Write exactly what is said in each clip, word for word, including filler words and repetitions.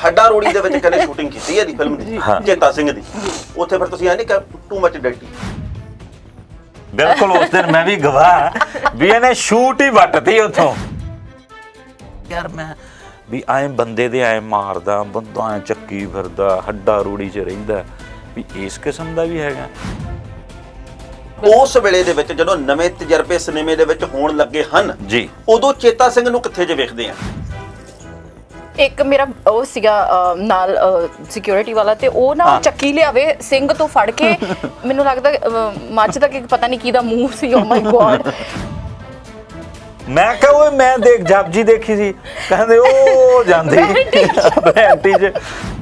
हड्डा रोड़ी दे विच कहने शूटिंग कीती है दी फिल्म दी चेता सिंह दी उत्थे फिर तुसीं ऐ नहीं कह टू मच डर्टी बिल्कुल उस दिन मैं भी गवाह भी इन्हें शूट ही वटती उतों यार मैं भी आए बंदे दे आए मारदा बंदा आए चक्की फिरदा हड्डा रूड़ी च रहिंदा भी इस किस्म का भी हैगा उस वेले दे विच जदों नਵੇਂ तजर्बे सिनेमे दे विच होण लगे हन जी उदों चेता सिंह नूं कित्थे जे वेखदे आ एक मेरा ਉਹ ਸੀਗਾ ਨਾਲ ਸਿਕਿਉਰਿਟੀ ਵਾਲਾ ਤੇ ਉਹ ਨਾ ਚੱਕੀ ਲਿਆਵੇ ਸਿੰਘ ਤੋਂ ਫੜ ਕੇ ਮੈਨੂੰ ਲੱਗਦਾ ਮੱਝ ਦਾ ਕਿ ਪਤਾ ਨਹੀਂ ਕਿਹਦਾ ਮੂੰਹ ਸੀ ਓ ਮਾਈ ਗॉड ਮੈਂ ਕਿਹਾ ਓਏ ਮੈਂ ਦੇਖ ਜਪਜੀ ਦੇਖੀ ਸੀ ਕਹਿੰਦੇ ਉਹ ਜਾਂਦੇ ਬੈਂਟੀ ਚ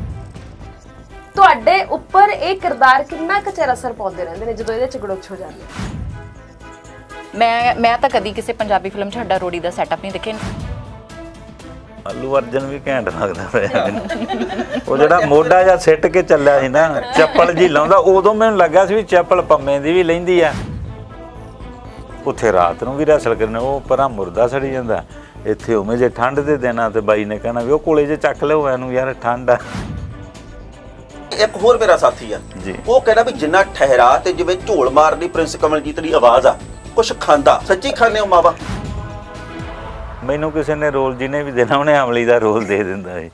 ਤੁਹਾਡੇ ਉੱਪਰ ਇਹ ਕਿਰਦਾਰ ਕਿੰਨਾ ਕੁ ਚਿਰ ਅਸਰ ਪਾਉਂਦੇ ਰਹਿੰਦੇ ਨੇ ਜਦੋਂ ਇਹਦੇ ਚ ਗੜੋਚ ਹੋ ਜਾਂਦੇ ਮੈਂ ਮੈਂ ਤਾਂ ਕਦੀ ਕਿਸੇ ਪੰਜਾਬੀ ਫਿਲਮ 'ਚ ਹੱਡਾ ਰੋੜੀ ਦਾ ਸੈਟਅਪ ਨਹੀਂ ਦੇਖਿਆ आलू अर्जन भी घैंट लगदा पिया ਉਹ ਜਿਹੜਾ ਮੋਢਾ ਜਾਂ ਸਿੱਟ ਕੇ ਚੱਲਿਆ ਸੀ ਨਾ ਚੱਪਲ ਜੀ ਲਾਉਂਦਾ ਉਦੋਂ ਮੈਨੂੰ ਲੱਗਾ ਸੀ ਵੀ ਚੱਪਲ ਪੰਮੇ ਦੀ ਵੀ ਲੈਂਦੀ ਆ ਉੱਥੇ ਰਾਤ ਨੂੰ ਵੀ ਰਸਲ ਕਰਨੇ ਉਹ ਪਰਾਂ ਮੁਰਦਾ ਸੜੀ ਜਾਂਦਾ ਇੱਥੇ ਉਵੇਂ ਜੇ ਠੰਡ ਦੇ ਦਿਨਾਂ ਤੇ ਬਾਈ ਨੇ ਕਹਿਣਾ ਵੀ ਉਹ ਕੋਲੇ ਜੇ ਚੱਕ ਲਿਓ ਇਹਨੂੰ ਯਾਰ ਠੰਡ ਆ ਇੱਕ ਹੋਰ ਮੇਰਾ ਸਾਥੀ ਆ ਜੀ ਉਹ ਕਹਿੰਦਾ ਵੀ ਜਿੰਨਾ ਠਹਿਰਾ ਤੇ ਜਿਵੇਂ ਝੋਲ ਮਾਰਦੀ ਪ੍ਰਿੰਸ ਕਮਲਜੀਤ ਦੀ ਆਵਾਜ਼ ਆ ਕੁਛ ਖਾਂਦਾ ਸੱਚੀ ਖਾਣੇ ਹੋ ਮਾਵਾ ਮੈਨੂੰ ਕਿਸੇ ਨੇ ਰੋਲ ਜਿਹਨੇ ਵੀ ਦੇਣਾ ਉਹਨੇ ਅਮਲੀ ਦਾ ਰੋਲ ਦੇ ਦਿੰਦਾ ਹੈ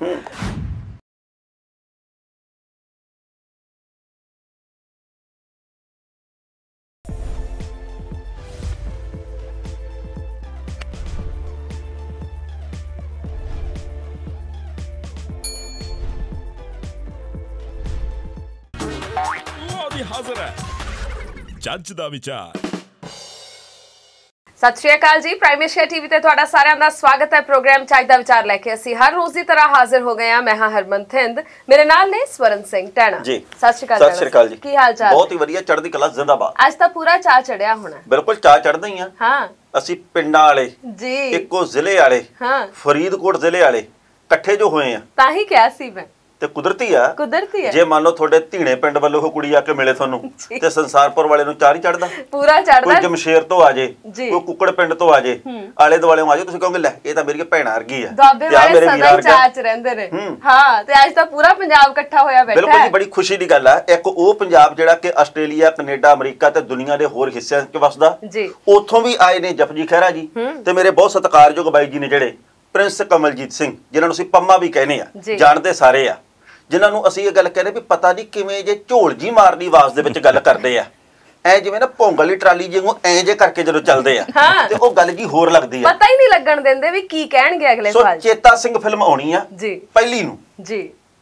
ਉਹ ਵੀ ਹਾਜ਼ਰ ਹੈ ਜੱਜ ਦਾ ਵਿਚਾਰ ਸਤਿ ਸ਼੍ਰੀ ਅਕਾਲ ਜੀ ਪ੍ਰਾਈਮ ਏਸ਼ੀਆ ਟੀਵੀ ਤੇ ਤੁਹਾਡਾ ਸਾਰਿਆਂ ਦਾ ਸਵਾਗਤ ਹੈ ਪ੍ਰੋਗਰਾਮ ਚੱਜ ਦਾ ਵਿਚਾਰ ਲੈ ਕੇ ਅਸੀਂ ਹਰ ਰੋਜ਼ ਦੀ ਤਰ੍ਹਾਂ ਹਾਜ਼ਰ ਹੋ ਗਏ ਹਾਂ ਮੈਂ ਹਾਂ ਹਰਮਨ ਥਿੰਦ ਮੇਰੇ ਨਾਲ ਨੇ ਸਵਰਨ ਸਿੰਘ ਟੈਣਾ ਜੀ ਸਤਿ ਸ਼੍ਰੀ ਅਕਾਲ ਸਤਿ ਸ਼੍ਰੀ ਅਕਾਲ ਜੀ ਕੀ ਹਾਲ ਚਾਲ ਬਹੁਤ ਹੀ ਵਧੀਆ ਚੜ੍ਹਦੀ ਕਲਾ ਜ਼ਿੰਦਾਬਾਦ ਅੱਜ ਤਾਂ ਪੂਰਾ ਚਾਹ ਚੜਿਆ ਹੋਣਾ ਬਿਲਕੁਲ ਚਾਹ ਚੜ੍ਹਦੇ ਹੀ ਆ ਹਾਂ ਅਸੀਂ ਪਿੰਡਾਂ ਵਾਲੇ ਜੀ ਇੱਕੋ ਜ਼ਿਲ੍ਹੇ ਵਾਲੇ ਹਾਂ ਫਰੀਦਕੋਟ ਜ਼ਿਲ੍ਹੇ ਵਾਲੇ ਇਕੱਠੇ ਜੋ ਹੋਏ ਆ ਤਾਂ ਹੀ ਕਿਹਾ ਸੀ ਮੈਂ ਤੇ ਕੁਦਰਤੀ ਆ ਕੁਦਰਤੀ ਹੈ ਜੇ ਮੰਨ ਲਓ ਤੁਹਾਡੇ ਧੀਣੇ ਪਿੰਡ ਵੱਲੋਂ ਉਹ ਕੁੜੀ ਆ ਕੇ ਮਿਲੇ ਤੁਹਾਨੂੰ ਤੇ ਸੰਸਾਰਪੁਰ ਵਾਲੇ ਨੂੰ ਚਾਹ ਨਹੀਂ ਚੜਦਾ ਪੂਰਾ ਚੜਦਾ ਕੋਈ ਜਮਸ਼ੇਰ ਤੋਂ ਆ ਜੇ ਕੋਈ ਕੁੱਕੜ ਪਿੰਡ ਤੋਂ ਆ ਜੇ ਆਲੇ ਦੁਆਲੇ ਆ ਜੇ ਤੁਸੀਂ ਕਹੋਗੇ ਲੈ ਇਹ ਤਾਂ ਮੇਰੀ ਭੈਣ ਵਰਗੀ ਆ ਦੁਆਬੇ ਵਾਲੇ ਸਦਾ ਚਾਹ ਚ ਰਹਿੰਦੇ ਨੇ ਹਾਂ ਤੇ ਅੱਜ ਤਾਂ ਪੂਰਾ ਪੰਜਾਬ ਇਕੱਠਾ ਹੋਇਆ ਬੈਠਾ ਬਿਲਕੁਲ ਜੀ ਬੜੀ ਖੁਸ਼ੀ ਦੀ ਗੱਲ ਆ ਇੱਕ ਉਹ ਪੰਜਾਬ ਜਿਹੜਾ ਕਿ ਆਸਟ੍ਰੇਲੀਆ ਕੈਨੇਡਾ ਅਮਰੀਕਾ ਤੇ ਦੁਨੀਆ ਦੇ ਹੋਰ ਹਿੱਸਿਆਂ 'ਚ ਵਸਦਾ ਜੀ ਉੱਥੋਂ ਵੀ ਆਏ ਨੇ ਜਪਜੀ ਖਹਿਰਾ ਜੀ ਤੇ ਮੇਰੇ ਬਹੁਤ ਸਤਿਕਾਰਯੋਗ ਬਾਈ ਜੀ ਨੇ ਜਿਹੜੇ ਪ੍ਰਿੰਸ ਕਮਲਜੀਤ ਸਿੰਘ ਜਿਨ੍ਹਾਂ ਨੂੰ ਅਸੀਂ ਪੰਮਾ ਵੀ ਕਹਿੰਦੇ ਆ ਜਾਣਦੇ ਸਾਰੇ ਆ ਜਿਨ੍ਹਾਂ ਨੂੰ ਅਸੀਂ ਇਹ ਗੱਲ ਕਹਿੰਦੇ ਵੀ ਪਤਾ ਨਹੀਂ ਕਿਵੇਂ ਜੇ ਝੋਲ ਜੀ ਮਾਰਦੀ ਆਵਾਜ਼ ਦੇ ਵਿੱਚ ਗੱਲ ਕਰਦੇ ਆ ਐ ਜਿਵੇਂ ਨਾ ਭੋਂਗਲ ਦੀ ਟਰਾਲੀ ਜਿਹਨੂੰ ਐ ਜੇ ਕਰਕੇ ਜਦੋਂ ਚੱਲਦੇ ਆ ਤੇ ਉਹ ਗੱਲ ਜੀ ਹੋਰ ਲੱਗਦੀ ਆ ਪਤਾ ਹੀ ਨਹੀਂ ਲੱਗਣ ਦਿੰਦੇ ਵੀ ਕੀ ਕਹਿਣਗੇ ਅਗਲੇ ਸਵਾਲ ਸੋ ਚੇਤਾ ਸਿੰਘ ਫਿਲਮ ਆਉਣੀ ਆ ਜੀ ਪਹਿਲੀ ਨੂੰ ਜੀ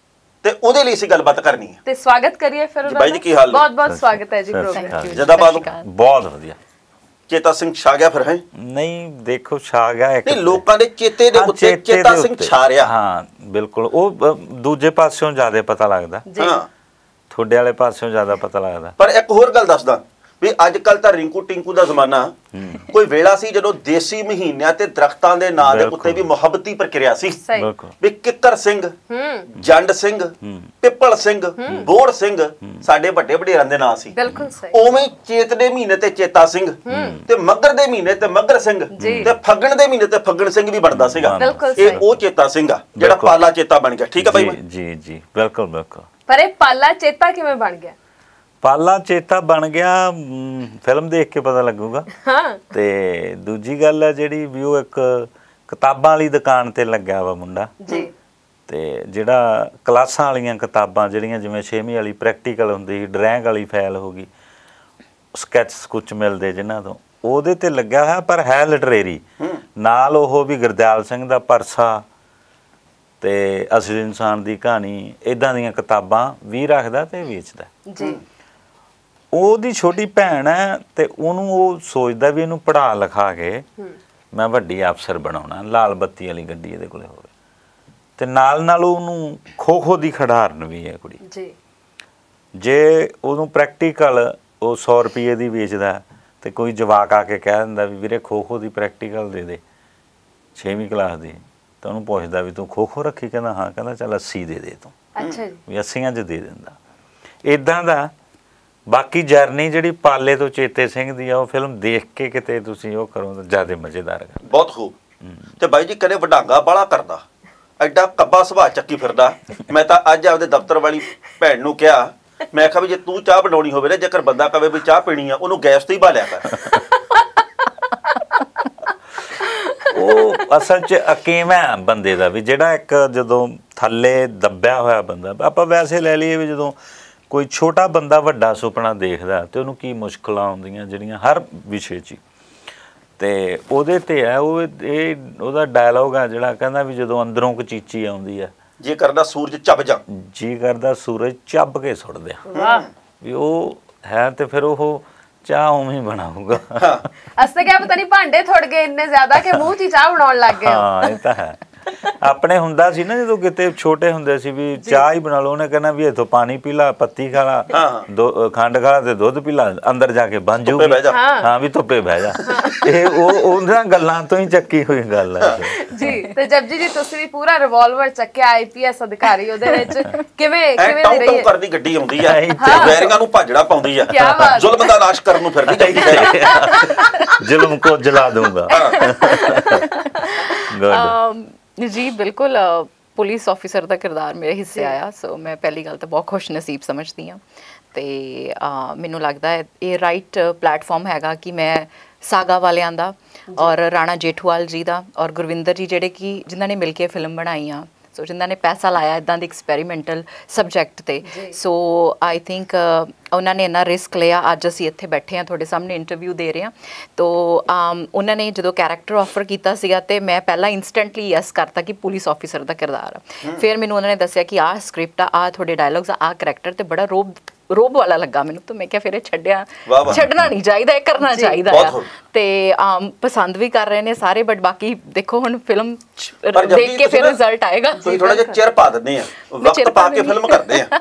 ਤੇ ਉਹਦੇ ਲਈ ਅਸੀਂ ਗੱਲਬਾਤ ਕਰਨੀ ਆ ਤੇ ਸਵਾਗਤ ਕਰੀਏ ਫਿਰ ਬਾਈ ਜੀ ਕੀ ਹਾਲ ਬਹੁਤ ਬਹੁਤ ਸਵਾਗਤ ਹੈ ਜੀ ਪ੍ਰੋਗਰਾਮ ਜਿੰਦਾਬਾਦ ਬਹੁਤ ਵਧੀਆ ਚੇਤਾ ਸਿੰਘ ਛਾ ਗਿਆ ਫਿਰ ਹੈ ਨਹੀਂ ਦੇਖੋ ਛਾ ਗਿਆ ਇੱਕ ਨਹੀਂ ਲੋਕਾਂ ਦੇ ਚੇਤੇ ਦੇ ਉੱਤੇ ਚੇਤਾ ਸਿੰਘ ਛਾ ਰਿਹਾ ਹਾਂ ਬਿਲਕੁਲ ਉਹ ਦੂਜੇ ਪਾਸਿਓਂ ਜ਼ਿਆਦਾ ਪਤਾ ਲੱਗਦਾ ਹਾਂ ਤੁਹਾਡੇ ਵਾਲੇ ਪਾਸਿਓਂ ਜ਼ਿਆਦਾ ਪਤਾ ਲੱਗਦਾ ਪਰ ਇੱਕ ਹੋਰ ਗੱਲ ਦੱਸਦਾ ਵੀ ਅੱਜ ਕੱਲ ਤਾਂ ਰਿੰਕੂ ਟਿੰਕੂ ਦਾ ਜ਼ਮਾਨਾ ਕੋਈ ਵੇਲਾ ਸੀ ਜਦੋਂ ਦੇਸੀ ਮਹੀਨਿਆਂ ਤੇ ਦਰਖਤਾਂ ਦੇ ਨਾਂ ਦੇ ਉੱਤੇ ਵੀ ਮੁਹੱਬਤੀ ਪ੍ਰਕਿਰਿਆ ਸੀ ਵੀ ਕਿੱਕਰ ਸਿੰਘ ਜੰਡ ਸਿੰਘ ਪਿੱਪਲ ਸਿੰਘ ਬੋੜ ਸਿੰਘ ਸਾਡੇ ਵੱਡੇ ਵਡੇਰਾਂ ਦੇ ਨਾਂ ਸੀ ਬਿਲਕੁਲ ਸਹੀ ਉਵੇਂ ਚੇਤ ਦੇ ਮਹੀਨੇ ਤੇ ਚੇਤਾ ਸਿੰਘ ਤੇ ਮੱਘਰ ਦੇ ਮਹੀਨੇ ਤੇ ਮੱਘਰ ਸਿੰਘ ਤੇ ਫੱਗਣ ਦੇ ਮਹੀਨੇ ਤੇ ਫੱਗਣ ਸਿੰਘ ਵੀ ਬਣਦਾ ਸੀਗਾ ਇਹ ਉਹ ਚੇਤਾ ਸਿੰਘ ਆ ਜਿਹੜਾ ਪਾਲਾ ਚੇਤਾ ਬਣ ਗਿਆ ਠੀਕ ਆ ਬਾਈ ਜੀ ਜੀ ਬਿਲਕੁਲ ਬਿਲਕੁਲ ਪਰ ਇਹ ਪਾਲਾ ਚੇਤਾ ਕਿਵੇਂ ਬਣ ਗਿਆ ਪਾਲਾ ਚੇਤਾ ਬਣ ਗਿਆ ਫਿਲਮ ਦੇਖ ਕੇ ਪਤਾ ਲੱਗੂਗਾ ਹਾਂ ਤੇ ਦੂਜੀ ਗੱਲ ਹੈ ਜਿਹੜੀ ਵੀ ਉਹ ਇੱਕ ਕਿਤਾਬਾਂ ਵਾਲੀ ਦੁਕਾਨ ਤੇ ਲੱਗਿਆ ਵਾ ਮੁੰਡਾ ਜੀ ਤੇ ਜਿਹੜਾ ਕਲਾਸਾਂ ਵਾਲੀਆਂ ਕਿਤਾਬਾਂ ਜਿਹੜੀਆਂ ਜਿਵੇਂ ਛੇਵੀਂ ਵਾਲੀ ਪ੍ਰੈਕਟੀਕਲ ਹੁੰਦੀ ਸੀ ਡਰਾਇੰਗ ਵਾਲੀ ਫਾਈਲ ਹੋ ਗਈ ਸਕੈਚ ਸਕੁਚ ਮਿਲਦੇ ਜਿਨ੍ਹਾਂ ਤੋਂ ਉਹਦੇ ਤੇ ਲੱਗਿਆ ਹੋਇਆ ਪਰ ਹੈ ਲਿਟਰੇਰੀ ਨਾਲ ਉਹ ਵੀ ਗੁਰਦਿਆਲ ਸਿੰਘ ਦਾ ਪਰਸਾ ਤੇ ਅਸਲੀ ਇਨਸਾਨ ਦੀ ਕਹਾਣੀ ਇਦਾਂ ਦੀਆਂ ਕਿਤਾਬਾਂ ਵੀ ਰੱਖਦਾ ਤੇ ਵੇਚਦਾ ਜੀ ਉਹਦੀ ਛੋਟੀ ਭੈਣ ਹੈ ਤੇ ਉਹਨੂੰ ਉਹ ਸੋਚਦਾ ਵੀ ਇਹਨੂੰ ਪੜ੍ਹਾ ਲਿਖਾ ਕੇ ਮੈਂ ਵੱਡੀ ਅਫਸਰ ਬਣਾਉਣਾ ਲਾਲ ਬੱਤੀ ਵਾਲੀ ਗੱਡੀ ਇਹਦੇ ਕੋਲੇ ਹੋਵੇ ਤੇ ਨਾਲ ਨਾਲ ਉਹਨੂੰ ਖੋ ਖੋ ਦੀ ਖਿਡਾਰਨ ਵੀ ਹੈ ਕੁੜੀ ਜੀ ਜੇ ਉਹਨੂੰ ਪ੍ਰੈਕਟੀਕਲ ਉਹ ਸੌ ਰੁਪਏ ਦੀ ਵੇਚਦਾ ਤੇ ਕੋਈ ਜਵਾਕ ਆ ਕੇ ਕਹਿ ਦਿੰਦਾ ਵੀ ਵੀਰੇ ਖੋ ਖੋ ਦੀ ਪ੍ਰੈਕਟੀਕਲ ਦੇ ਦੇ ਛੇਵੀਂ ਕਲਾਸ ਦੀ ਤਾਂ ਉਹਨੂੰ ਪੁੱਛਦਾ ਵੀ ਤੂੰ ਖੋ ਖੋ ਰੱਖੀ ਕਹਿੰਦਾ ਹਾਂ ਕਹਿੰਦਾ ਚੱਲ ਅੱਸੀ ਦੇ ਦੇ ਤੂੰ ਅੱਛਾ ਜੀ ਵੀ ਅੱਸੀਆਂ 'ਚ ਦੇ ਦਿੰਦਾ ਇੱਦਾਂ ਦਾ ਬਾਕੀ ਜਰਨੀ ਜਿਹੜੀ ਪਾਲੇ ਤੋਂ ਚੇਤੇ ਸਿੰਘ ਦੀ ਆ ਉਹ ਫਿਲਮ ਦੇਖ ਕੇ ਕਿਤੇ ਤੁਸੀਂ ਉਹ ਕਰੋ ਤਾਂ ਜ਼ਿਆਦਾ ਮਜ਼ੇਦਾਰ ਹੈ ਬਹੁਤ ਖੂਬ ਤੇ ਬਾਈ ਜੀ ਕਦੇ ਵਡਾਂਗਾ ਬਾਲਾ ਕਰਦਾ ਐਡਾ ਕੱਬਾ ਸੁਭਾਅ ਚੱਕੀ ਫਿਰਦਾ। ਮੈਂ ਤਾਂ ਅੱਜ ਆਪਦੇ ਦਫ਼ਤਰ ਵਾਲੀ ਭੈਣ ਨੂੰ ਕਿਹਾ, ਮੈਂ ਕਿਹਾ ਵੀ ਜੇ ਤੂੰ ਚਾਹ ਬਣਾਉਣੀ ਹੋਵੇ ਨਾ, ਜੇਕਰ ਬੰਦਾ ਕਵੇ ਵੀ ਚਾਹ ਪੀਣੀ ਆ, ਉਹਨੂੰ ਗੈਸ ਤੇ ਹੀ ਭਾਲਿਆ ਕਰ। ਉਹ ਅਸਲ 'ਚ ਅਕੀਮ ਹੈ ਬੰਦੇ ਦਾ ਵੀ, ਜਿਹੜਾ ਇੱਕ ਜਦੋਂ ਥੱਲੇ ਦੱਬਿਆ ਹੋਇਆ ਬੰਦਾ, ਆਪਾਂ ਵੈਸੇ ਲੈ ਲਈਏ ਵੀ ਜਦੋਂ ਕੋਈ ਛੋਟਾ ਬੰਦਾ ਵੱਡਾ ਸੁਪਨਾ ਦੇਖਦਾ ਤੇ ਉਹਨੂੰ ਕੀ ਮੁਸ਼ਕਲਾਂ ਆਉਂਦੀਆਂ ਜਿਹੜੀਆਂ ਹਰ ਵਿਸ਼ੇ 'ਚ, ਤੇ ਉਹਦੇ ਤੇ ਹੈ ਉਹ ਇਹ ਉਹਦਾ ਡਾਇਲੋਗ ਆ ਜਿਹੜਾ ਕਹਿੰਦਾ ਵੀ ਜਦੋਂ ਅੰਦਰੋਂ ਕੋਈ ਚੀਚੀ ਆਉਂਦੀ ਆ, ਜੇ ਕਰਦਾ ਸੂਰਜ ਚੱਬ ਜਾ, ਜੀ ਕਰਦਾ ਸੂਰਜ ਚੱਬ ਕੇ ਸੁੱਟ ਦਿਆਂ। ਵੀ ਉਹ ਹੈ ਤੇ ਫਿਰ ਉਹ ਚਾਹ ਉਵੇਂ ਹੀ ਬਣਾਊਗਾ। ਅਸ ਤਾਂ ਕਿਆ ਪਤਾ ਨਹੀਂ ਭਾਂਡੇ ਥੁੜ ਗਏ ਇੰਨੇ ਜ਼ਿਆਦਾ ਕਿ ਮੂੰਹ 'ਚ ਹੀ ਚਾਹ ਬਣਾਉਣ ਲੱਗ ਗਏ। ਹਾਂ ਇਹ ਤਾਂ ਹੈ। ਆਪਣੇ ਹੁੰਦਾ ਸੀ ਨਾ ਜਦੋਂ ਕਿਤੇ ਛੋਟੇ ਹੁੰਦੇ ਸੀ ਵੀ ਚਾਹ ਹੀ ਬਣਾ ਲਓ, ਉਹਨੇ ਕਹਿਣਾ ਵੀ ਇੱਥੋਂ ਪਾਣੀ ਪੀ ਲਾ, ਪੱਤੀ ਖਾ ਲਾ, ਦੋ ਖੰਡ ਖਾ ਲਾ ਤੇ ਦੁੱਧ ਪੀ ਲਾ, ਅੰਦਰ ਜਾ ਕੇ ਬਣ ਜਾਊਗੀ। ਹਾਂ ਵੀ ਧੁੱਪੇ ਬਹਿ ਜਾ। ਇਹ ਉਹ ਉਹਨਾਂ ਗੱਲਾਂ ਤੋਂ ਹੀ ਚੱਕੀ ਹੋਈ ਗੱਲ ਹੈ ਜੀ। ਤੇ ਜਪਜੀ ਜੀ ਤੁਸੀਂ ਵੀ ਪੂਰਾ ਰਿਵਾਲਵਰ ਚੱਕਿਆ, ਆਈਪੀਐਸ ਅਧਿਕਾਰੀ, ਉਹਦੇ ਵਿੱਚ ਕਿਵੇਂ ਕਿਵੇਂ ਦੀ ਰਹੀ ਹੈ? ਕਰਦੀ ਗੱਡੀ ਆਉਂਦੀ ਹੈ, ਵੈਰਿੰਗਾਂ ਨੂੰ ਭਾਜੜਾ ਪਾਉਂਦੀ ਹੈ, ਜ਼ੁਲਮ ਦਾ ਨਾਸ਼ ਕਰਨ ਨੂੰ ਫਿਰਦੀ ਜਾਂਦੀ ਹੈ। ਜ਼ੁਲਮ ਕੋ ਜਲਾ ਦੂੰਗਾ। ਜੀ ਬਿਲਕੁਲ, ਪੁਲਿਸ ਆਫਿਸਰ ਦਾ ਕਿਰਦਾਰ ਮੇਰੇ ਹਿੱਸੇ ਆਇਆ, ਸੋ ਮੈਂ ਪਹਿਲੀ ਗੱਲ ਤਾਂ ਬਹੁਤ ਖੁਸ਼ ਨਸੀਬ ਸਮਝਦੀ ਹਾਂ। ਤੇ ਮੈਨੂੰ ਲੱਗਦਾ ਹੈ ਇਹ ਰਾਈਟ ਪਲੇਟਫਾਰਮ ਹੈਗਾ ਕਿ ਮੈਂ ਸਾਗਾ ਵਾਲਿਆਂ ਦਾ ਔਰ ਰਾਣਾ ਜੇਠੂਵਾਲ ਜੀ ਦਾ ਔਰ ਗੁਰਵਿੰਦਰ ਜੀ, ਜਿਹੜੇ ਕਿ ਜਿਨ੍ਹਾਂ ਨੇ ਮਿਲ ਕੇ ਫਿਲਮ ਬਣਾਈ ਆ, ਸੋ ਜਿਨ੍ਹਾਂ ਨੇ ਪੈਸਾ ਲਾਇਆ ਇੱਦਾਂ ਦੇ ਐਕਸਪੈਰੀਮੈਂਟਲ ਸਬਜੈਕਟ ਤੇ, ਸੋ ਆਈ ਥਿੰਕ ਉਹਨਾਂ ਨੇ ਇੰਨਾ ਰਿਸਕ ਲਿਆ। ਅੱਜ ਅਸੀਂ ਇੱਥੇ ਬੈਠੇ ਹਾਂ ਤੁਹਾਡੇ ਸਾਹਮਣੇ ਇੰਟਰਵਿਊ ਦੇ ਰਹੇ ਹਾਂ। ਤੋ ਉਹਨਾਂ ਨੇ ਜਦੋਂ ਕੈਰੈਕਟਰ ਆਫਰ ਕੀਤਾ ਸੀਗਾ ਤੇ ਮੈਂ ਪਹਿਲਾਂ ਇੰਸਟੈਂਟਲੀ ਯੈਸ ਕਰਤਾ ਕਿ ਪੁਲਿਸ ਆਫਿਸਰ ਦਾ ਕਿਰਦਾਰ ਆ। ਫਿਰ ਮੈਨੂੰ ਉਹਨਾਂ ਨੇ ਦੱਸਿਆ ਕਿ ਆਹ ਸਕ੍ਰਿਪਟ ਆ, ਆਹ ਤੁਹਾਡੇ ਡਾਇਲੌਗਸ ਆ, ਆਹ ਕਰੈਕਟਰ, ਤੇ ਬੜਾ ਰੋਬ ਰੋਬ ਵਾਲਾ ਲੱਗਾ ਮੈਨੂੰ। ਤਾਂ ਮੈਂ ਕਿਹਾ ਫਿਰ ਇਹ ਛੱਡਿਆ ਛੱਡਣਾ ਨਹੀਂ ਚਾਹੀਦਾ, ਇਹ ਕਰਨਾ ਚਾਹੀਦਾ ਆ। ਤੇ ਪਸੰਦ ਵੀ ਕਰ ਰਹੇ ਨੇ ਸਾਰੇ, ਬਟ ਬਾਕੀ ਦੇਖੋ ਹੁਣ ਫਿਲਮ ਦੇਖ ਕੇ ਫਿਰ ਰਿਜ਼ਲਟ ਆਏਗਾ। ਤੁਸੀਂ ਥੋੜਾ ਜਿਹਾ ਚਿਰ ਪਾ ਦਿੰਦੇ ਆ, ਵਕਤ ਪਾ ਕੇ ਫਿਲਮ ਕਰਦੇ ਆ।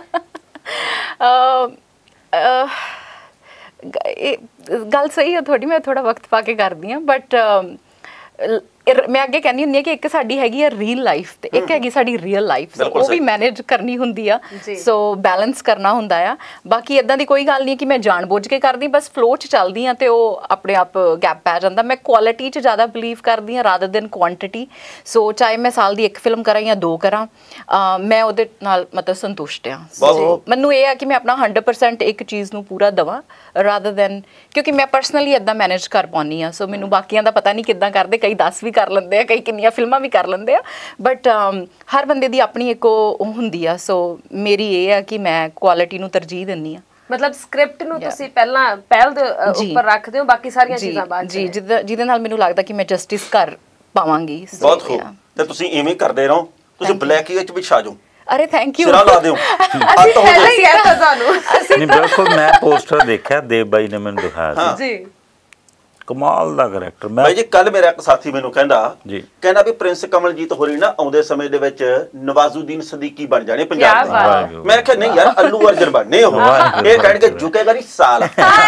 ਗੱਲ ਸਹੀ ਹੈ ਤੁਹਾਡੀ, ਮੈਂ ਥੋੜਾ ਵਕਤ ਪਾ ਕੇ ਕਰਦੀ ਹਾਂ, ਬਟ ਮੈਂ ਅੱਗੇ ਕਹਿੰਦੀ ਹੁੰਦੀ ਹਾਂ ਕਿ ਇੱਕ ਸਾਡੀ ਹੈਗੀ ਆ ਰੀਅਲ ਲਾਈਫ ਤੇ ਇੱਕ ਹੈਗੀ ਸਾਡੀ ਰੀਅਲ ਲਾਈਫ, ਉਹ ਵੀ ਮੈਨੇਜ ਕਰਨੀ ਹੁੰਦੀ ਆ, ਸੋ ਬੈਲੈਂਸ ਕਰਨਾ ਹੁੰਦਾ ਆ। ਬਾਕੀ ਇਦਾਂ ਦੀ ਕੋਈ ਗੱਲ ਨਹੀਂ ਕਿ ਮੈਂ ਜਾਣਬੁੱਝ ਕੇ ਕਰਦੀ, ਬਸ ਫਲੋ 'ਚ ਚੱਲਦੀ ਹਾਂ ਤੇ ਉਹ ਆਪਣੇ ਆਪ ਗੈਪ ਪੈ ਜਾਂਦਾ। ਮੈਂ ਕੁਆਲਿਟੀ 'ਚ ਜ਼ਿਆਦਾ ਬਿਲੀਵ ਕਰਦੀ ਹਾਂ ਰਾਦਰ ਦੈਨ ਕੁਆਂਟੀਟੀ। ਸੋ ਚਾਹੇ ਮੈਂ ਸਾਲ ਦੀ ਇੱਕ ਫਿਲਮ ਕਰਾਂ ਜਾਂ ਦੋ ਕਰਾਂ, ਮੈਂ ਉਹਦੇ ਨਾਲ ਮਤਲਬ ਸੰਤੁਸ਼ਟ ਹਾਂ। ਸੋ ਮੈਨੂੰ ਇਹ ਆ ਕਿ ਮੈਂ ਆਪਣਾ ਹੰਡਰਡ ਪਰਸੈਂਟ ਇੱਕ ਚੀਜ਼ ਨੂੰ ਪੂਰਾ ਦੇਵਾਂ ਰਾਦਰ ਦੈਨ, ਕਿਉਂਕਿ ਮੈਂ ਪਰਸਨਲੀ ਇੱਦਾਂ ਮੈਨੇਜ ਕਰ ਪਾਉਂਦੀ ਹਾਂ। ਸੋ ਮੈਨੂੰ ਬਾਕੀਆਂ ਦਾ ਪਤਾ ਨਹੀਂ ਕਿੱਦਾਂ ਕਰਦੇ, ਕਈ ਦਸ ਵੀ ਕਰ ਲੈਂਦੇ ਆ, ਕਈ ਕਿੰਨੀਆਂ ਫਿਲਮਾਂ ਵੀ ਕਰ ਲੈਂਦੇ ਆ, ਬਟ ਹਰ ਬੰਦੇ ਦੀ ਆਪਣੀ ਇੱਕ ਉਹ ਹੁੰਦੀ ਆ। ਸੋ ਮੇਰੀ ਇਹ ਆ ਕਿ ਮੈਂ ਕੁਆਲਿਟੀ ਨੂੰ ਤਰਜੀਹ ਦਿੰਦੀ ਆ। ਮਤਲਬ ਸਕ੍ਰਿਪਟ ਨੂੰ ਤੁਸੀਂ ਪਹਿਲਾਂ ਪਹਿਲ ਦੇ ਉੱਪਰ ਰੱਖਦੇ ਹੋ, ਬਾਕੀ ਸਾਰੀਆਂ ਚੀਜ਼ਾਂ ਬਾਅਦ ਜੀ, ਜਿਹਦੇ ਨਾਲ ਮੈਨੂੰ ਲੱਗਦਾ ਕਿ ਮੈਂ ਜਸਟਿਸ ਕਰ ਪਾਵਾਂਗੀ। ਬਹੁਤ ਖੂਬ, ਤੇ ਤੁਸੀਂ ਇਵੇਂ ਕਰਦੇ ਰਹੋ, ਤੁਸੀਂ ਬਲੈਕ ਵਿੱਚ ਵੀ ਛਾ ਜਾਓ। ਅਰੇ ਥੈਂਕ ਯੂ, ਸਿਰਾ ਲਾ ਦਿਓ। ਅਸੀਂ ਪਹਿਲਾਂ ਹੀ ਕਹਿਤਾ ਤੁਹਾਨੂੰ। ਨਹੀਂ ਬਿਲਕੁਲ, ਮੈਂ ਪੋਸਟਰ ਦੇਖਿਆ, ਦੇਵ ਬਾਈ ਨੇ ਮੈਨੂੰ ਦਿਖਾਇਆ ਸੀ ਜੀ, ਕਮਾਲ ਦਾ ਕਰੈਕਟਰ। ਮੈਂ ਭਾਈ ਜੀ ਕੱਲ ਮੇਰਾ ਇੱਕ ਸਾਥੀ ਮੈਨੂੰ ਕਹਿੰਦਾ ਜੀ, ਕਹਿੰਦਾ ਵੀ ਪ੍ਰਿੰਸ ਕਮਲਜੀਤ ਹੋਰੀ ਨਾ ਆਉਂਦੇ ਸਮੇਂ ਦੇ ਵਿੱਚ ਨਵਾਜ਼ੁਦੀਨ ਸਦੀਕੀ ਬਣ ਜਾਣੇ ਪੰਜਾਬ ਦੇ। ਮੈਂ ਕਿਹਾ ਨਹੀਂ ਯਾਰ, ਅੱਲੂ ਅਰਜਨ ਬਣਨੇ ਉਹ, ਇਹ ਕਹਿਣਗੇ ਝੁਕੇਗਾ ਨਹੀਂ ਸਾਲ।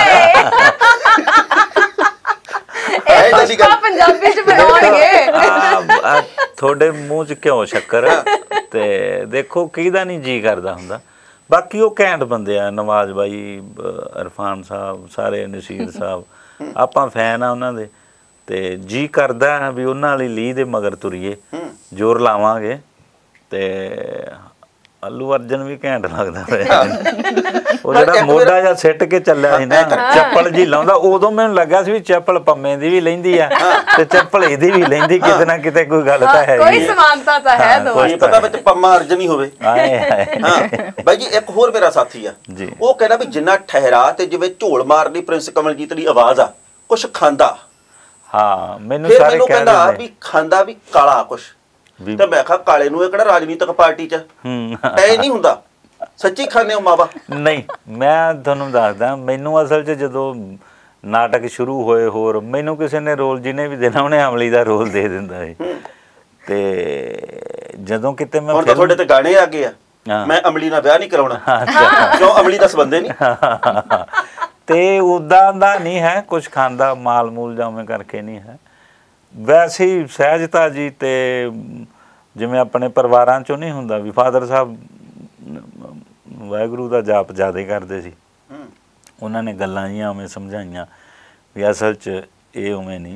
ਪੰਜਾਬੀ ਚ ਬਣਾਉਣਗੇ, ਤੁਹਾਡੇ ਮੂੰਹ ਚ ਕਿਉਂ ਸ਼ੱਕਰ? ਤੇ ਦੇਖੋ ਕਿਹਦਾ ਨਹੀਂ ਜੀ ਕਰਦਾ ਹੁੰਦਾ। ਬਾਕੀ ਉਹ ਘੈਂਟ ਬੰਦੇ ਆ, ਨਵਾਜ਼ ਬਾਈ, ਇਰਫਾਨ ਸਾਹਿਬ, ਸਾਰੇ ਨਸੀਰ ਸਾਹਿਬ, ਆਪਾਂ ਫੈਨ ਆ ਉਹਨਾਂ ਦੇ, ਤੇ ਜੀ ਕਰਦਾ ਵੀ ਉਹਨਾਂ ਵਾਲੀ ਲੀਹ ਦੇ ਮਗਰ ਤੁਰੀਏ, ਜ਼ੋਰ ਲਾਵਾਂਗੇ। ਤੇ ਅੱਲੂ ਅਰਜਨ ਵੀ ਘੈਂਟ ਲੱਗਦਾ ਪਿਆ, ਉਹ ਜਿਹੜਾ ਮੋਢਾ ਜਿਹਾ ਸਿੱਟ ਕੇ ਚੱਲਿਆ ਸੀ ਨਾ, ਚੱਪਲ ਜੀ ਲਾਉਂਦਾ, ਉਦੋਂ ਮੈਨੂੰ ਲੱਗਾ ਸੀ ਵੀ ਚੱਪਲ ਪੰਮੇ ਦੀ ਵੀ ਲੈਂਦੀ ਆ ਤੇ ਚੱਪਲ ਇਹਦੀ ਵੀ ਲੈਂਦੀ, ਕਿਤੇ ਨਾ ਕਿਤੇ ਕੋਈ ਗੱਲ ਤਾਂ ਹੈ, ਕੋਈ ਸਮਾਨਤਾ ਤਾਂ ਹੈ। ਕੋਈ ਪਤਾ ਵਿੱਚ ਪੰਮਾ ਅਰਜਨ ਹੀ ਹੋਵੇ। ਹਾਂ ਬਾਈ ਜੀ, ਇੱਕ ਹੋਰ ਮੇਰਾ ਸਾਥੀ ਆ, ਉਹ ਕਹਿੰਦਾ ਵੀ ਜਿੰਨਾ ਠਹਿਰਾ ਤੇ ਜਿਵੇਂ ਝੋਲ ਮਾਰਦੀ ਪ੍ਰਿੰਸ ਕਮਲਜੀਤ ਦੀ ਆਵਾਜ਼ ਆ, ਕੁਛ ਖਾਂਦਾ। ਹਾਂ ਮੈਨੂੰ ਸਾਰੇ ਮੈਨੂੰ ਕਹਿੰਦਾ ਵੀ ਖਾਂਦਾ ਵੀ ਕਾਲਾ ਕੁਛ, ਤੇ ਮੈਂ ਕਿਹਾ ਕਾਲੇ ਨੂੰ ਇਹ ਕਿਹੜਾ ਰਾਜਨੀਤਿਕ ਪਾਰਟੀ ਚ ਐ ਨਹੀਂ ਹੁੰਦਾ, ਸੱਚੀ ਖਾਂਦੇ ਹੋ ਮਾਵਾ? ਨਹੀਂ, ਮੈਂ ਤੁਹਾਨੂੰ ਦੱਸਦਾ, ਮੈਨੂੰ ਅਸਲ 'ਚ ਜਦੋਂ ਨਾਟਕ ਸ਼ੁਰੂ ਹੋਏ, ਹੋਰ ਮੈਨੂੰ ਕਿਸੇ ਨੇ ਰੋਲ ਜਿਹਨੇ ਵੀ ਦੇਣਾ ਉਹਨੇ ਅਮਲੀ ਦਾ ਰੋਲ ਦੇ ਦਿੰਦਾ ਹੈ। ਤੇ ਜਦੋਂ ਕਿਤੇ ਮੈਂ ਹੁਣ ਤਾਂ ਤੁਹਾਡੇ ਤੇ ਗਾਣੇ ਆ ਗਏ ਆ, ਮੈਂ ਅਮਲੀ ਨਾਲ ਵਿਆਹ ਨਹੀਂ ਕਰਾਉਣਾ, ਕਿਉਂ ਅਮਲੀ ਦਾ ਸੰਬੰਧ ਨਹੀਂ। ਤੇ ਉਦਾਂ ਦਾ ਨਹੀਂ ਹੈ, ਕੁਛ ਖਾਂਦਾ ਮਾਲ ਮੂਲ ਜਾਂ ਉਵੇਂ ਕਰਕੇ ਨਹੀਂ ਹੈ, ਵੈਸੇ ਹੀ ਸਹਿਜਤਾ ਜੀ। ਤੇ ਜਿਵੇਂ ਆਪਣੇ ਪਰਿਵਾਰਾਂ 'ਚੋਂ ਨਹੀਂ ਹੁੰਦਾ ਵੀ ਫਾਦਰ ਸਾਹਿਬ ਵਾਹਿਗੁਰੂ ਦਾ ਜਾਪ ਜ਼ਿਆਦਾ ਕਰਦੇ ਸੀ, ਉਹਨਾਂ ਨੇ ਗੱਲਾਂ ਜਿਹੀਆਂ ਉਵੇਂ ਸਮਝਾਈਆਂ ਵੀ ਅਸਲ 'ਚ ਇਹ ਉਵੇਂ ਨਹੀਂ,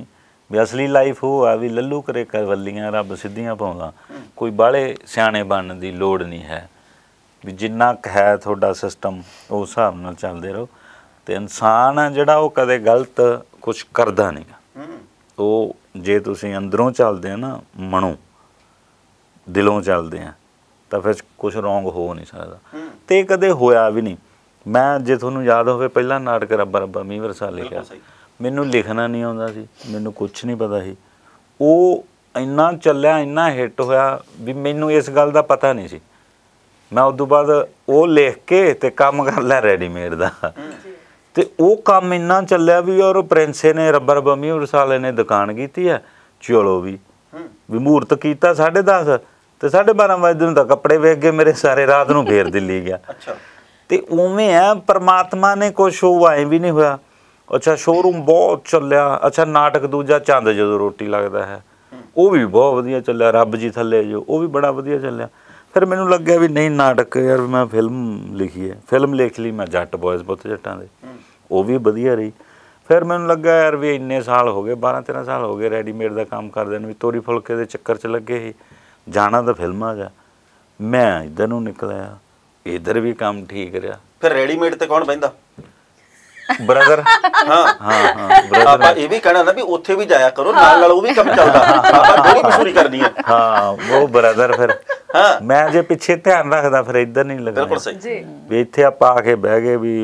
ਵੀ ਅਸਲੀ ਲਾਈਫ ਉਹ ਆ ਵੀ ਲੱਲੂ ਕਰੇ ਕਵੱਲੀਆਂ ਰੱਬ ਸਿੱਧੀਆਂ ਪਾਉਂਦਾ, ਕੋਈ ਬਾਹਲੇ ਸਿਆਣੇ ਬਣਨ ਦੀ ਲੋੜ ਨਹੀਂ ਹੈ, ਵੀ ਜਿੰਨਾ ਕੁ ਹੈ ਤੁਹਾਡਾ ਸਿਸਟਮ ਉਸ ਹਿਸਾਬ ਨਾਲ ਚੱਲਦੇ ਰਹੋ। ਤੇ ਇਨਸਾਨ ਆ ਜਿਹੜਾ ਉਹ ਕਦੇ ਗਲਤ ਕੁਛ ਕਰਦਾ ਨਹੀਂ ਗਾ, ਉਹ ਜੇ ਤੁਸੀਂ ਅੰਦਰੋਂ ਚੱਲਦੇ ਆ ਨਾ, ਮਨੋਂ ਦਿਲੋਂ ਚੱਲਦੇ ਆ, ਤਾਂ ਫਿਰ ਕੁਛ ਰੋਂਗ ਹੋ ਨਹੀਂ ਸਕਦਾ। ਤੇ ਕਦੇ ਹੋਇਆ ਵੀ ਨਹੀਂ। ਮੈਂ ਜੇ ਤੁਹਾਨੂੰ ਯਾਦ ਹੋਵੇ ਪਹਿਲਾਂ ਨਾਟਕ ਰੱਬਾ ਰੱਬਾ ਮੀਂਹ ਵਰਸਾ ਲਿਖਿਆ, ਮੈਨੂੰ ਲਿਖਣਾ ਨਹੀਂ ਆਉਂਦਾ ਸੀ, ਮੈਨੂੰ ਕੁਛ ਨਹੀਂ ਪਤਾ ਸੀ। ਉਹ ਇੰਨਾ ਚੱਲਿਆ, ਇੰਨਾ ਹਿੱਟ ਹੋਇਆ ਵੀ ਮੈਨੂੰ ਇਸ ਗੱਲ ਦਾ ਪਤਾ ਨਹੀਂ ਸੀ। ਮੈਂ ਉਦੋਂ ਬਾਅਦ ਉਹ ਲਿਖ ਕੇ ਤੇ ਕੰਮ ਕਰ ਲਿਆ ਰੈਡੀਮੇਡ ਦਾ, ਤੇ ਉਹ ਕੰਮ ਇੰਨਾ ਚੱਲਿਆ ਵੀ ਔਰ ਪ੍ਰਿੰਸੇ ਨੇ ਰੱਬਾ ਰੱਬਾ ਮੀਂਹ ਵਰਸਾ ਨੇ ਦੁਕਾਨ ਕੀਤੀ ਆ, ਚਲੋ ਵੀ ਵੀ ਮਹੂਰਤ ਕੀਤਾ ਸਾਢੇ ਦਸ ਤੇ ਸਾਢੇ ਬਾਰਾਂ ਵਜੇ ਨੂੰ ਤਾਂ ਕੱਪੜੇ ਵੇਖ ਗਏ ਮੇਰੇ ਸਾਰੇ, ਰਾਤ ਨੂੰ ਫੇਰ ਦਿੱਲੀ ਗਿਆ। ਤੇ ਉਵੇਂ ਆ ਪਰਮਾਤਮਾ ਨੇ ਕੁਛ ਉਹ ਐਂ ਵੀ ਨਹੀਂ ਹੋਇਆ। ਅੱਛਾ ਸ਼ੋਰੂਮ ਬਹੁਤ ਚੱਲਿਆ। ਅੱਛਾ ਨਾਟਕ ਦੂਜਾ ਚੰਦ ਜਦੋਂ ਰੋਟੀ ਲੱਗਦਾ ਹੈ, ਉਹ ਵੀ ਬਹੁਤ ਵਧੀਆ ਚੱਲਿਆ। ਰੱਬ ਜੀ ਥੱਲੇ ਜੋ, ਉਹ ਵੀ ਬੜਾ ਵਧੀਆ ਚੱਲਿਆ। ਫਿਰ ਮੈਨੂੰ ਲੱਗਿਆ ਵੀ ਨਹੀਂ ਨਾਟਕ ਯਾਰ ਮੈਂ ਫਿਲਮ ਲਿਖੀ ਹੈ, ਫਿਲਮ ਲਿਖ ਲਈ ਮੈਂ ਜੱਟ ਬॉयਜ਼ ਪੁੱਤ ਜੱਟਾਂ ਦੇ, ਉਹ ਵੀ ਵਧੀਆ ਰਹੀ। ਫਿਰ ਮੈਨੂੰ ਲੱਗਾ ਯਾਰ ਵੀ ਇੰਨੇ ਸਾਲ ਹੋ ਗਏ, ਬਾਰਾਂ ਤੇਰਾਂ ਸਾਲ ਹੋ ਗਏ ਰੈਡੀਮੇਡ ਦਾ ਕੰਮ ਕਰਦੇ ਨੂੰ, ਵੀ ਤੋਰੀ ਫੁਲਕੇ ਦੇ ਚੱਕਰ 'ਚ ਲੱਗੇ ਸੀ, ਜਾਣਾ ਤਾਂ ਫਿਲਮਾਂ 'ਚ। ਮੈਂ ਇੱਧਰ ਨੂੰ ਨਿਕਲਿਆ, ਇੱਧਰ ਵੀ ਕੰਮ ਠੀਕ ਰਿਹਾ। ਫਿਰ ਰੈਡੀਮੇਡ ਤੇ ਕੌਣ ਬਹਿੰਦਾ? ਬ੍ਰਦਰ। ਹਾਂ ਹਾਂ ਹਾਂ ਬ੍ਰਦਰ। ਆਪਾਂ ਇਹ ਵੀ ਕਹਿਣਾ ਨਾ ਵੀ ਉੱਥੇ ਵੀ ਜਾਇਆ ਕਰੋ, ਨਾਲ ਨਾਲ ਉਹ ਵੀ ਕੰਮ ਚੱਲਦਾ, ਆਪਾਂ ਦੋਹਰੀ ਮਸ਼ਹੂਰੀ ਕਰਨੀ ਹੈ। ਹਾਂ ਉਹ ਬ੍ਰਦਰ। ਫਿਰ ਹਾਂ ਮੈਂ ਜੇ ਪਿੱਛੇ ਧਿਆਨ ਰੱਖਦਾ ਫਿਰ ਇੱਧਰ ਨਹੀਂ ਲੱਗਦਾ। ਬਿਲਕੁਲ ਸਹੀ। ਵੀ ਇੱਥੇ ਆਪਾਂ ਆ ਕੇ ਬਹਿ ਗਏ ਵੀ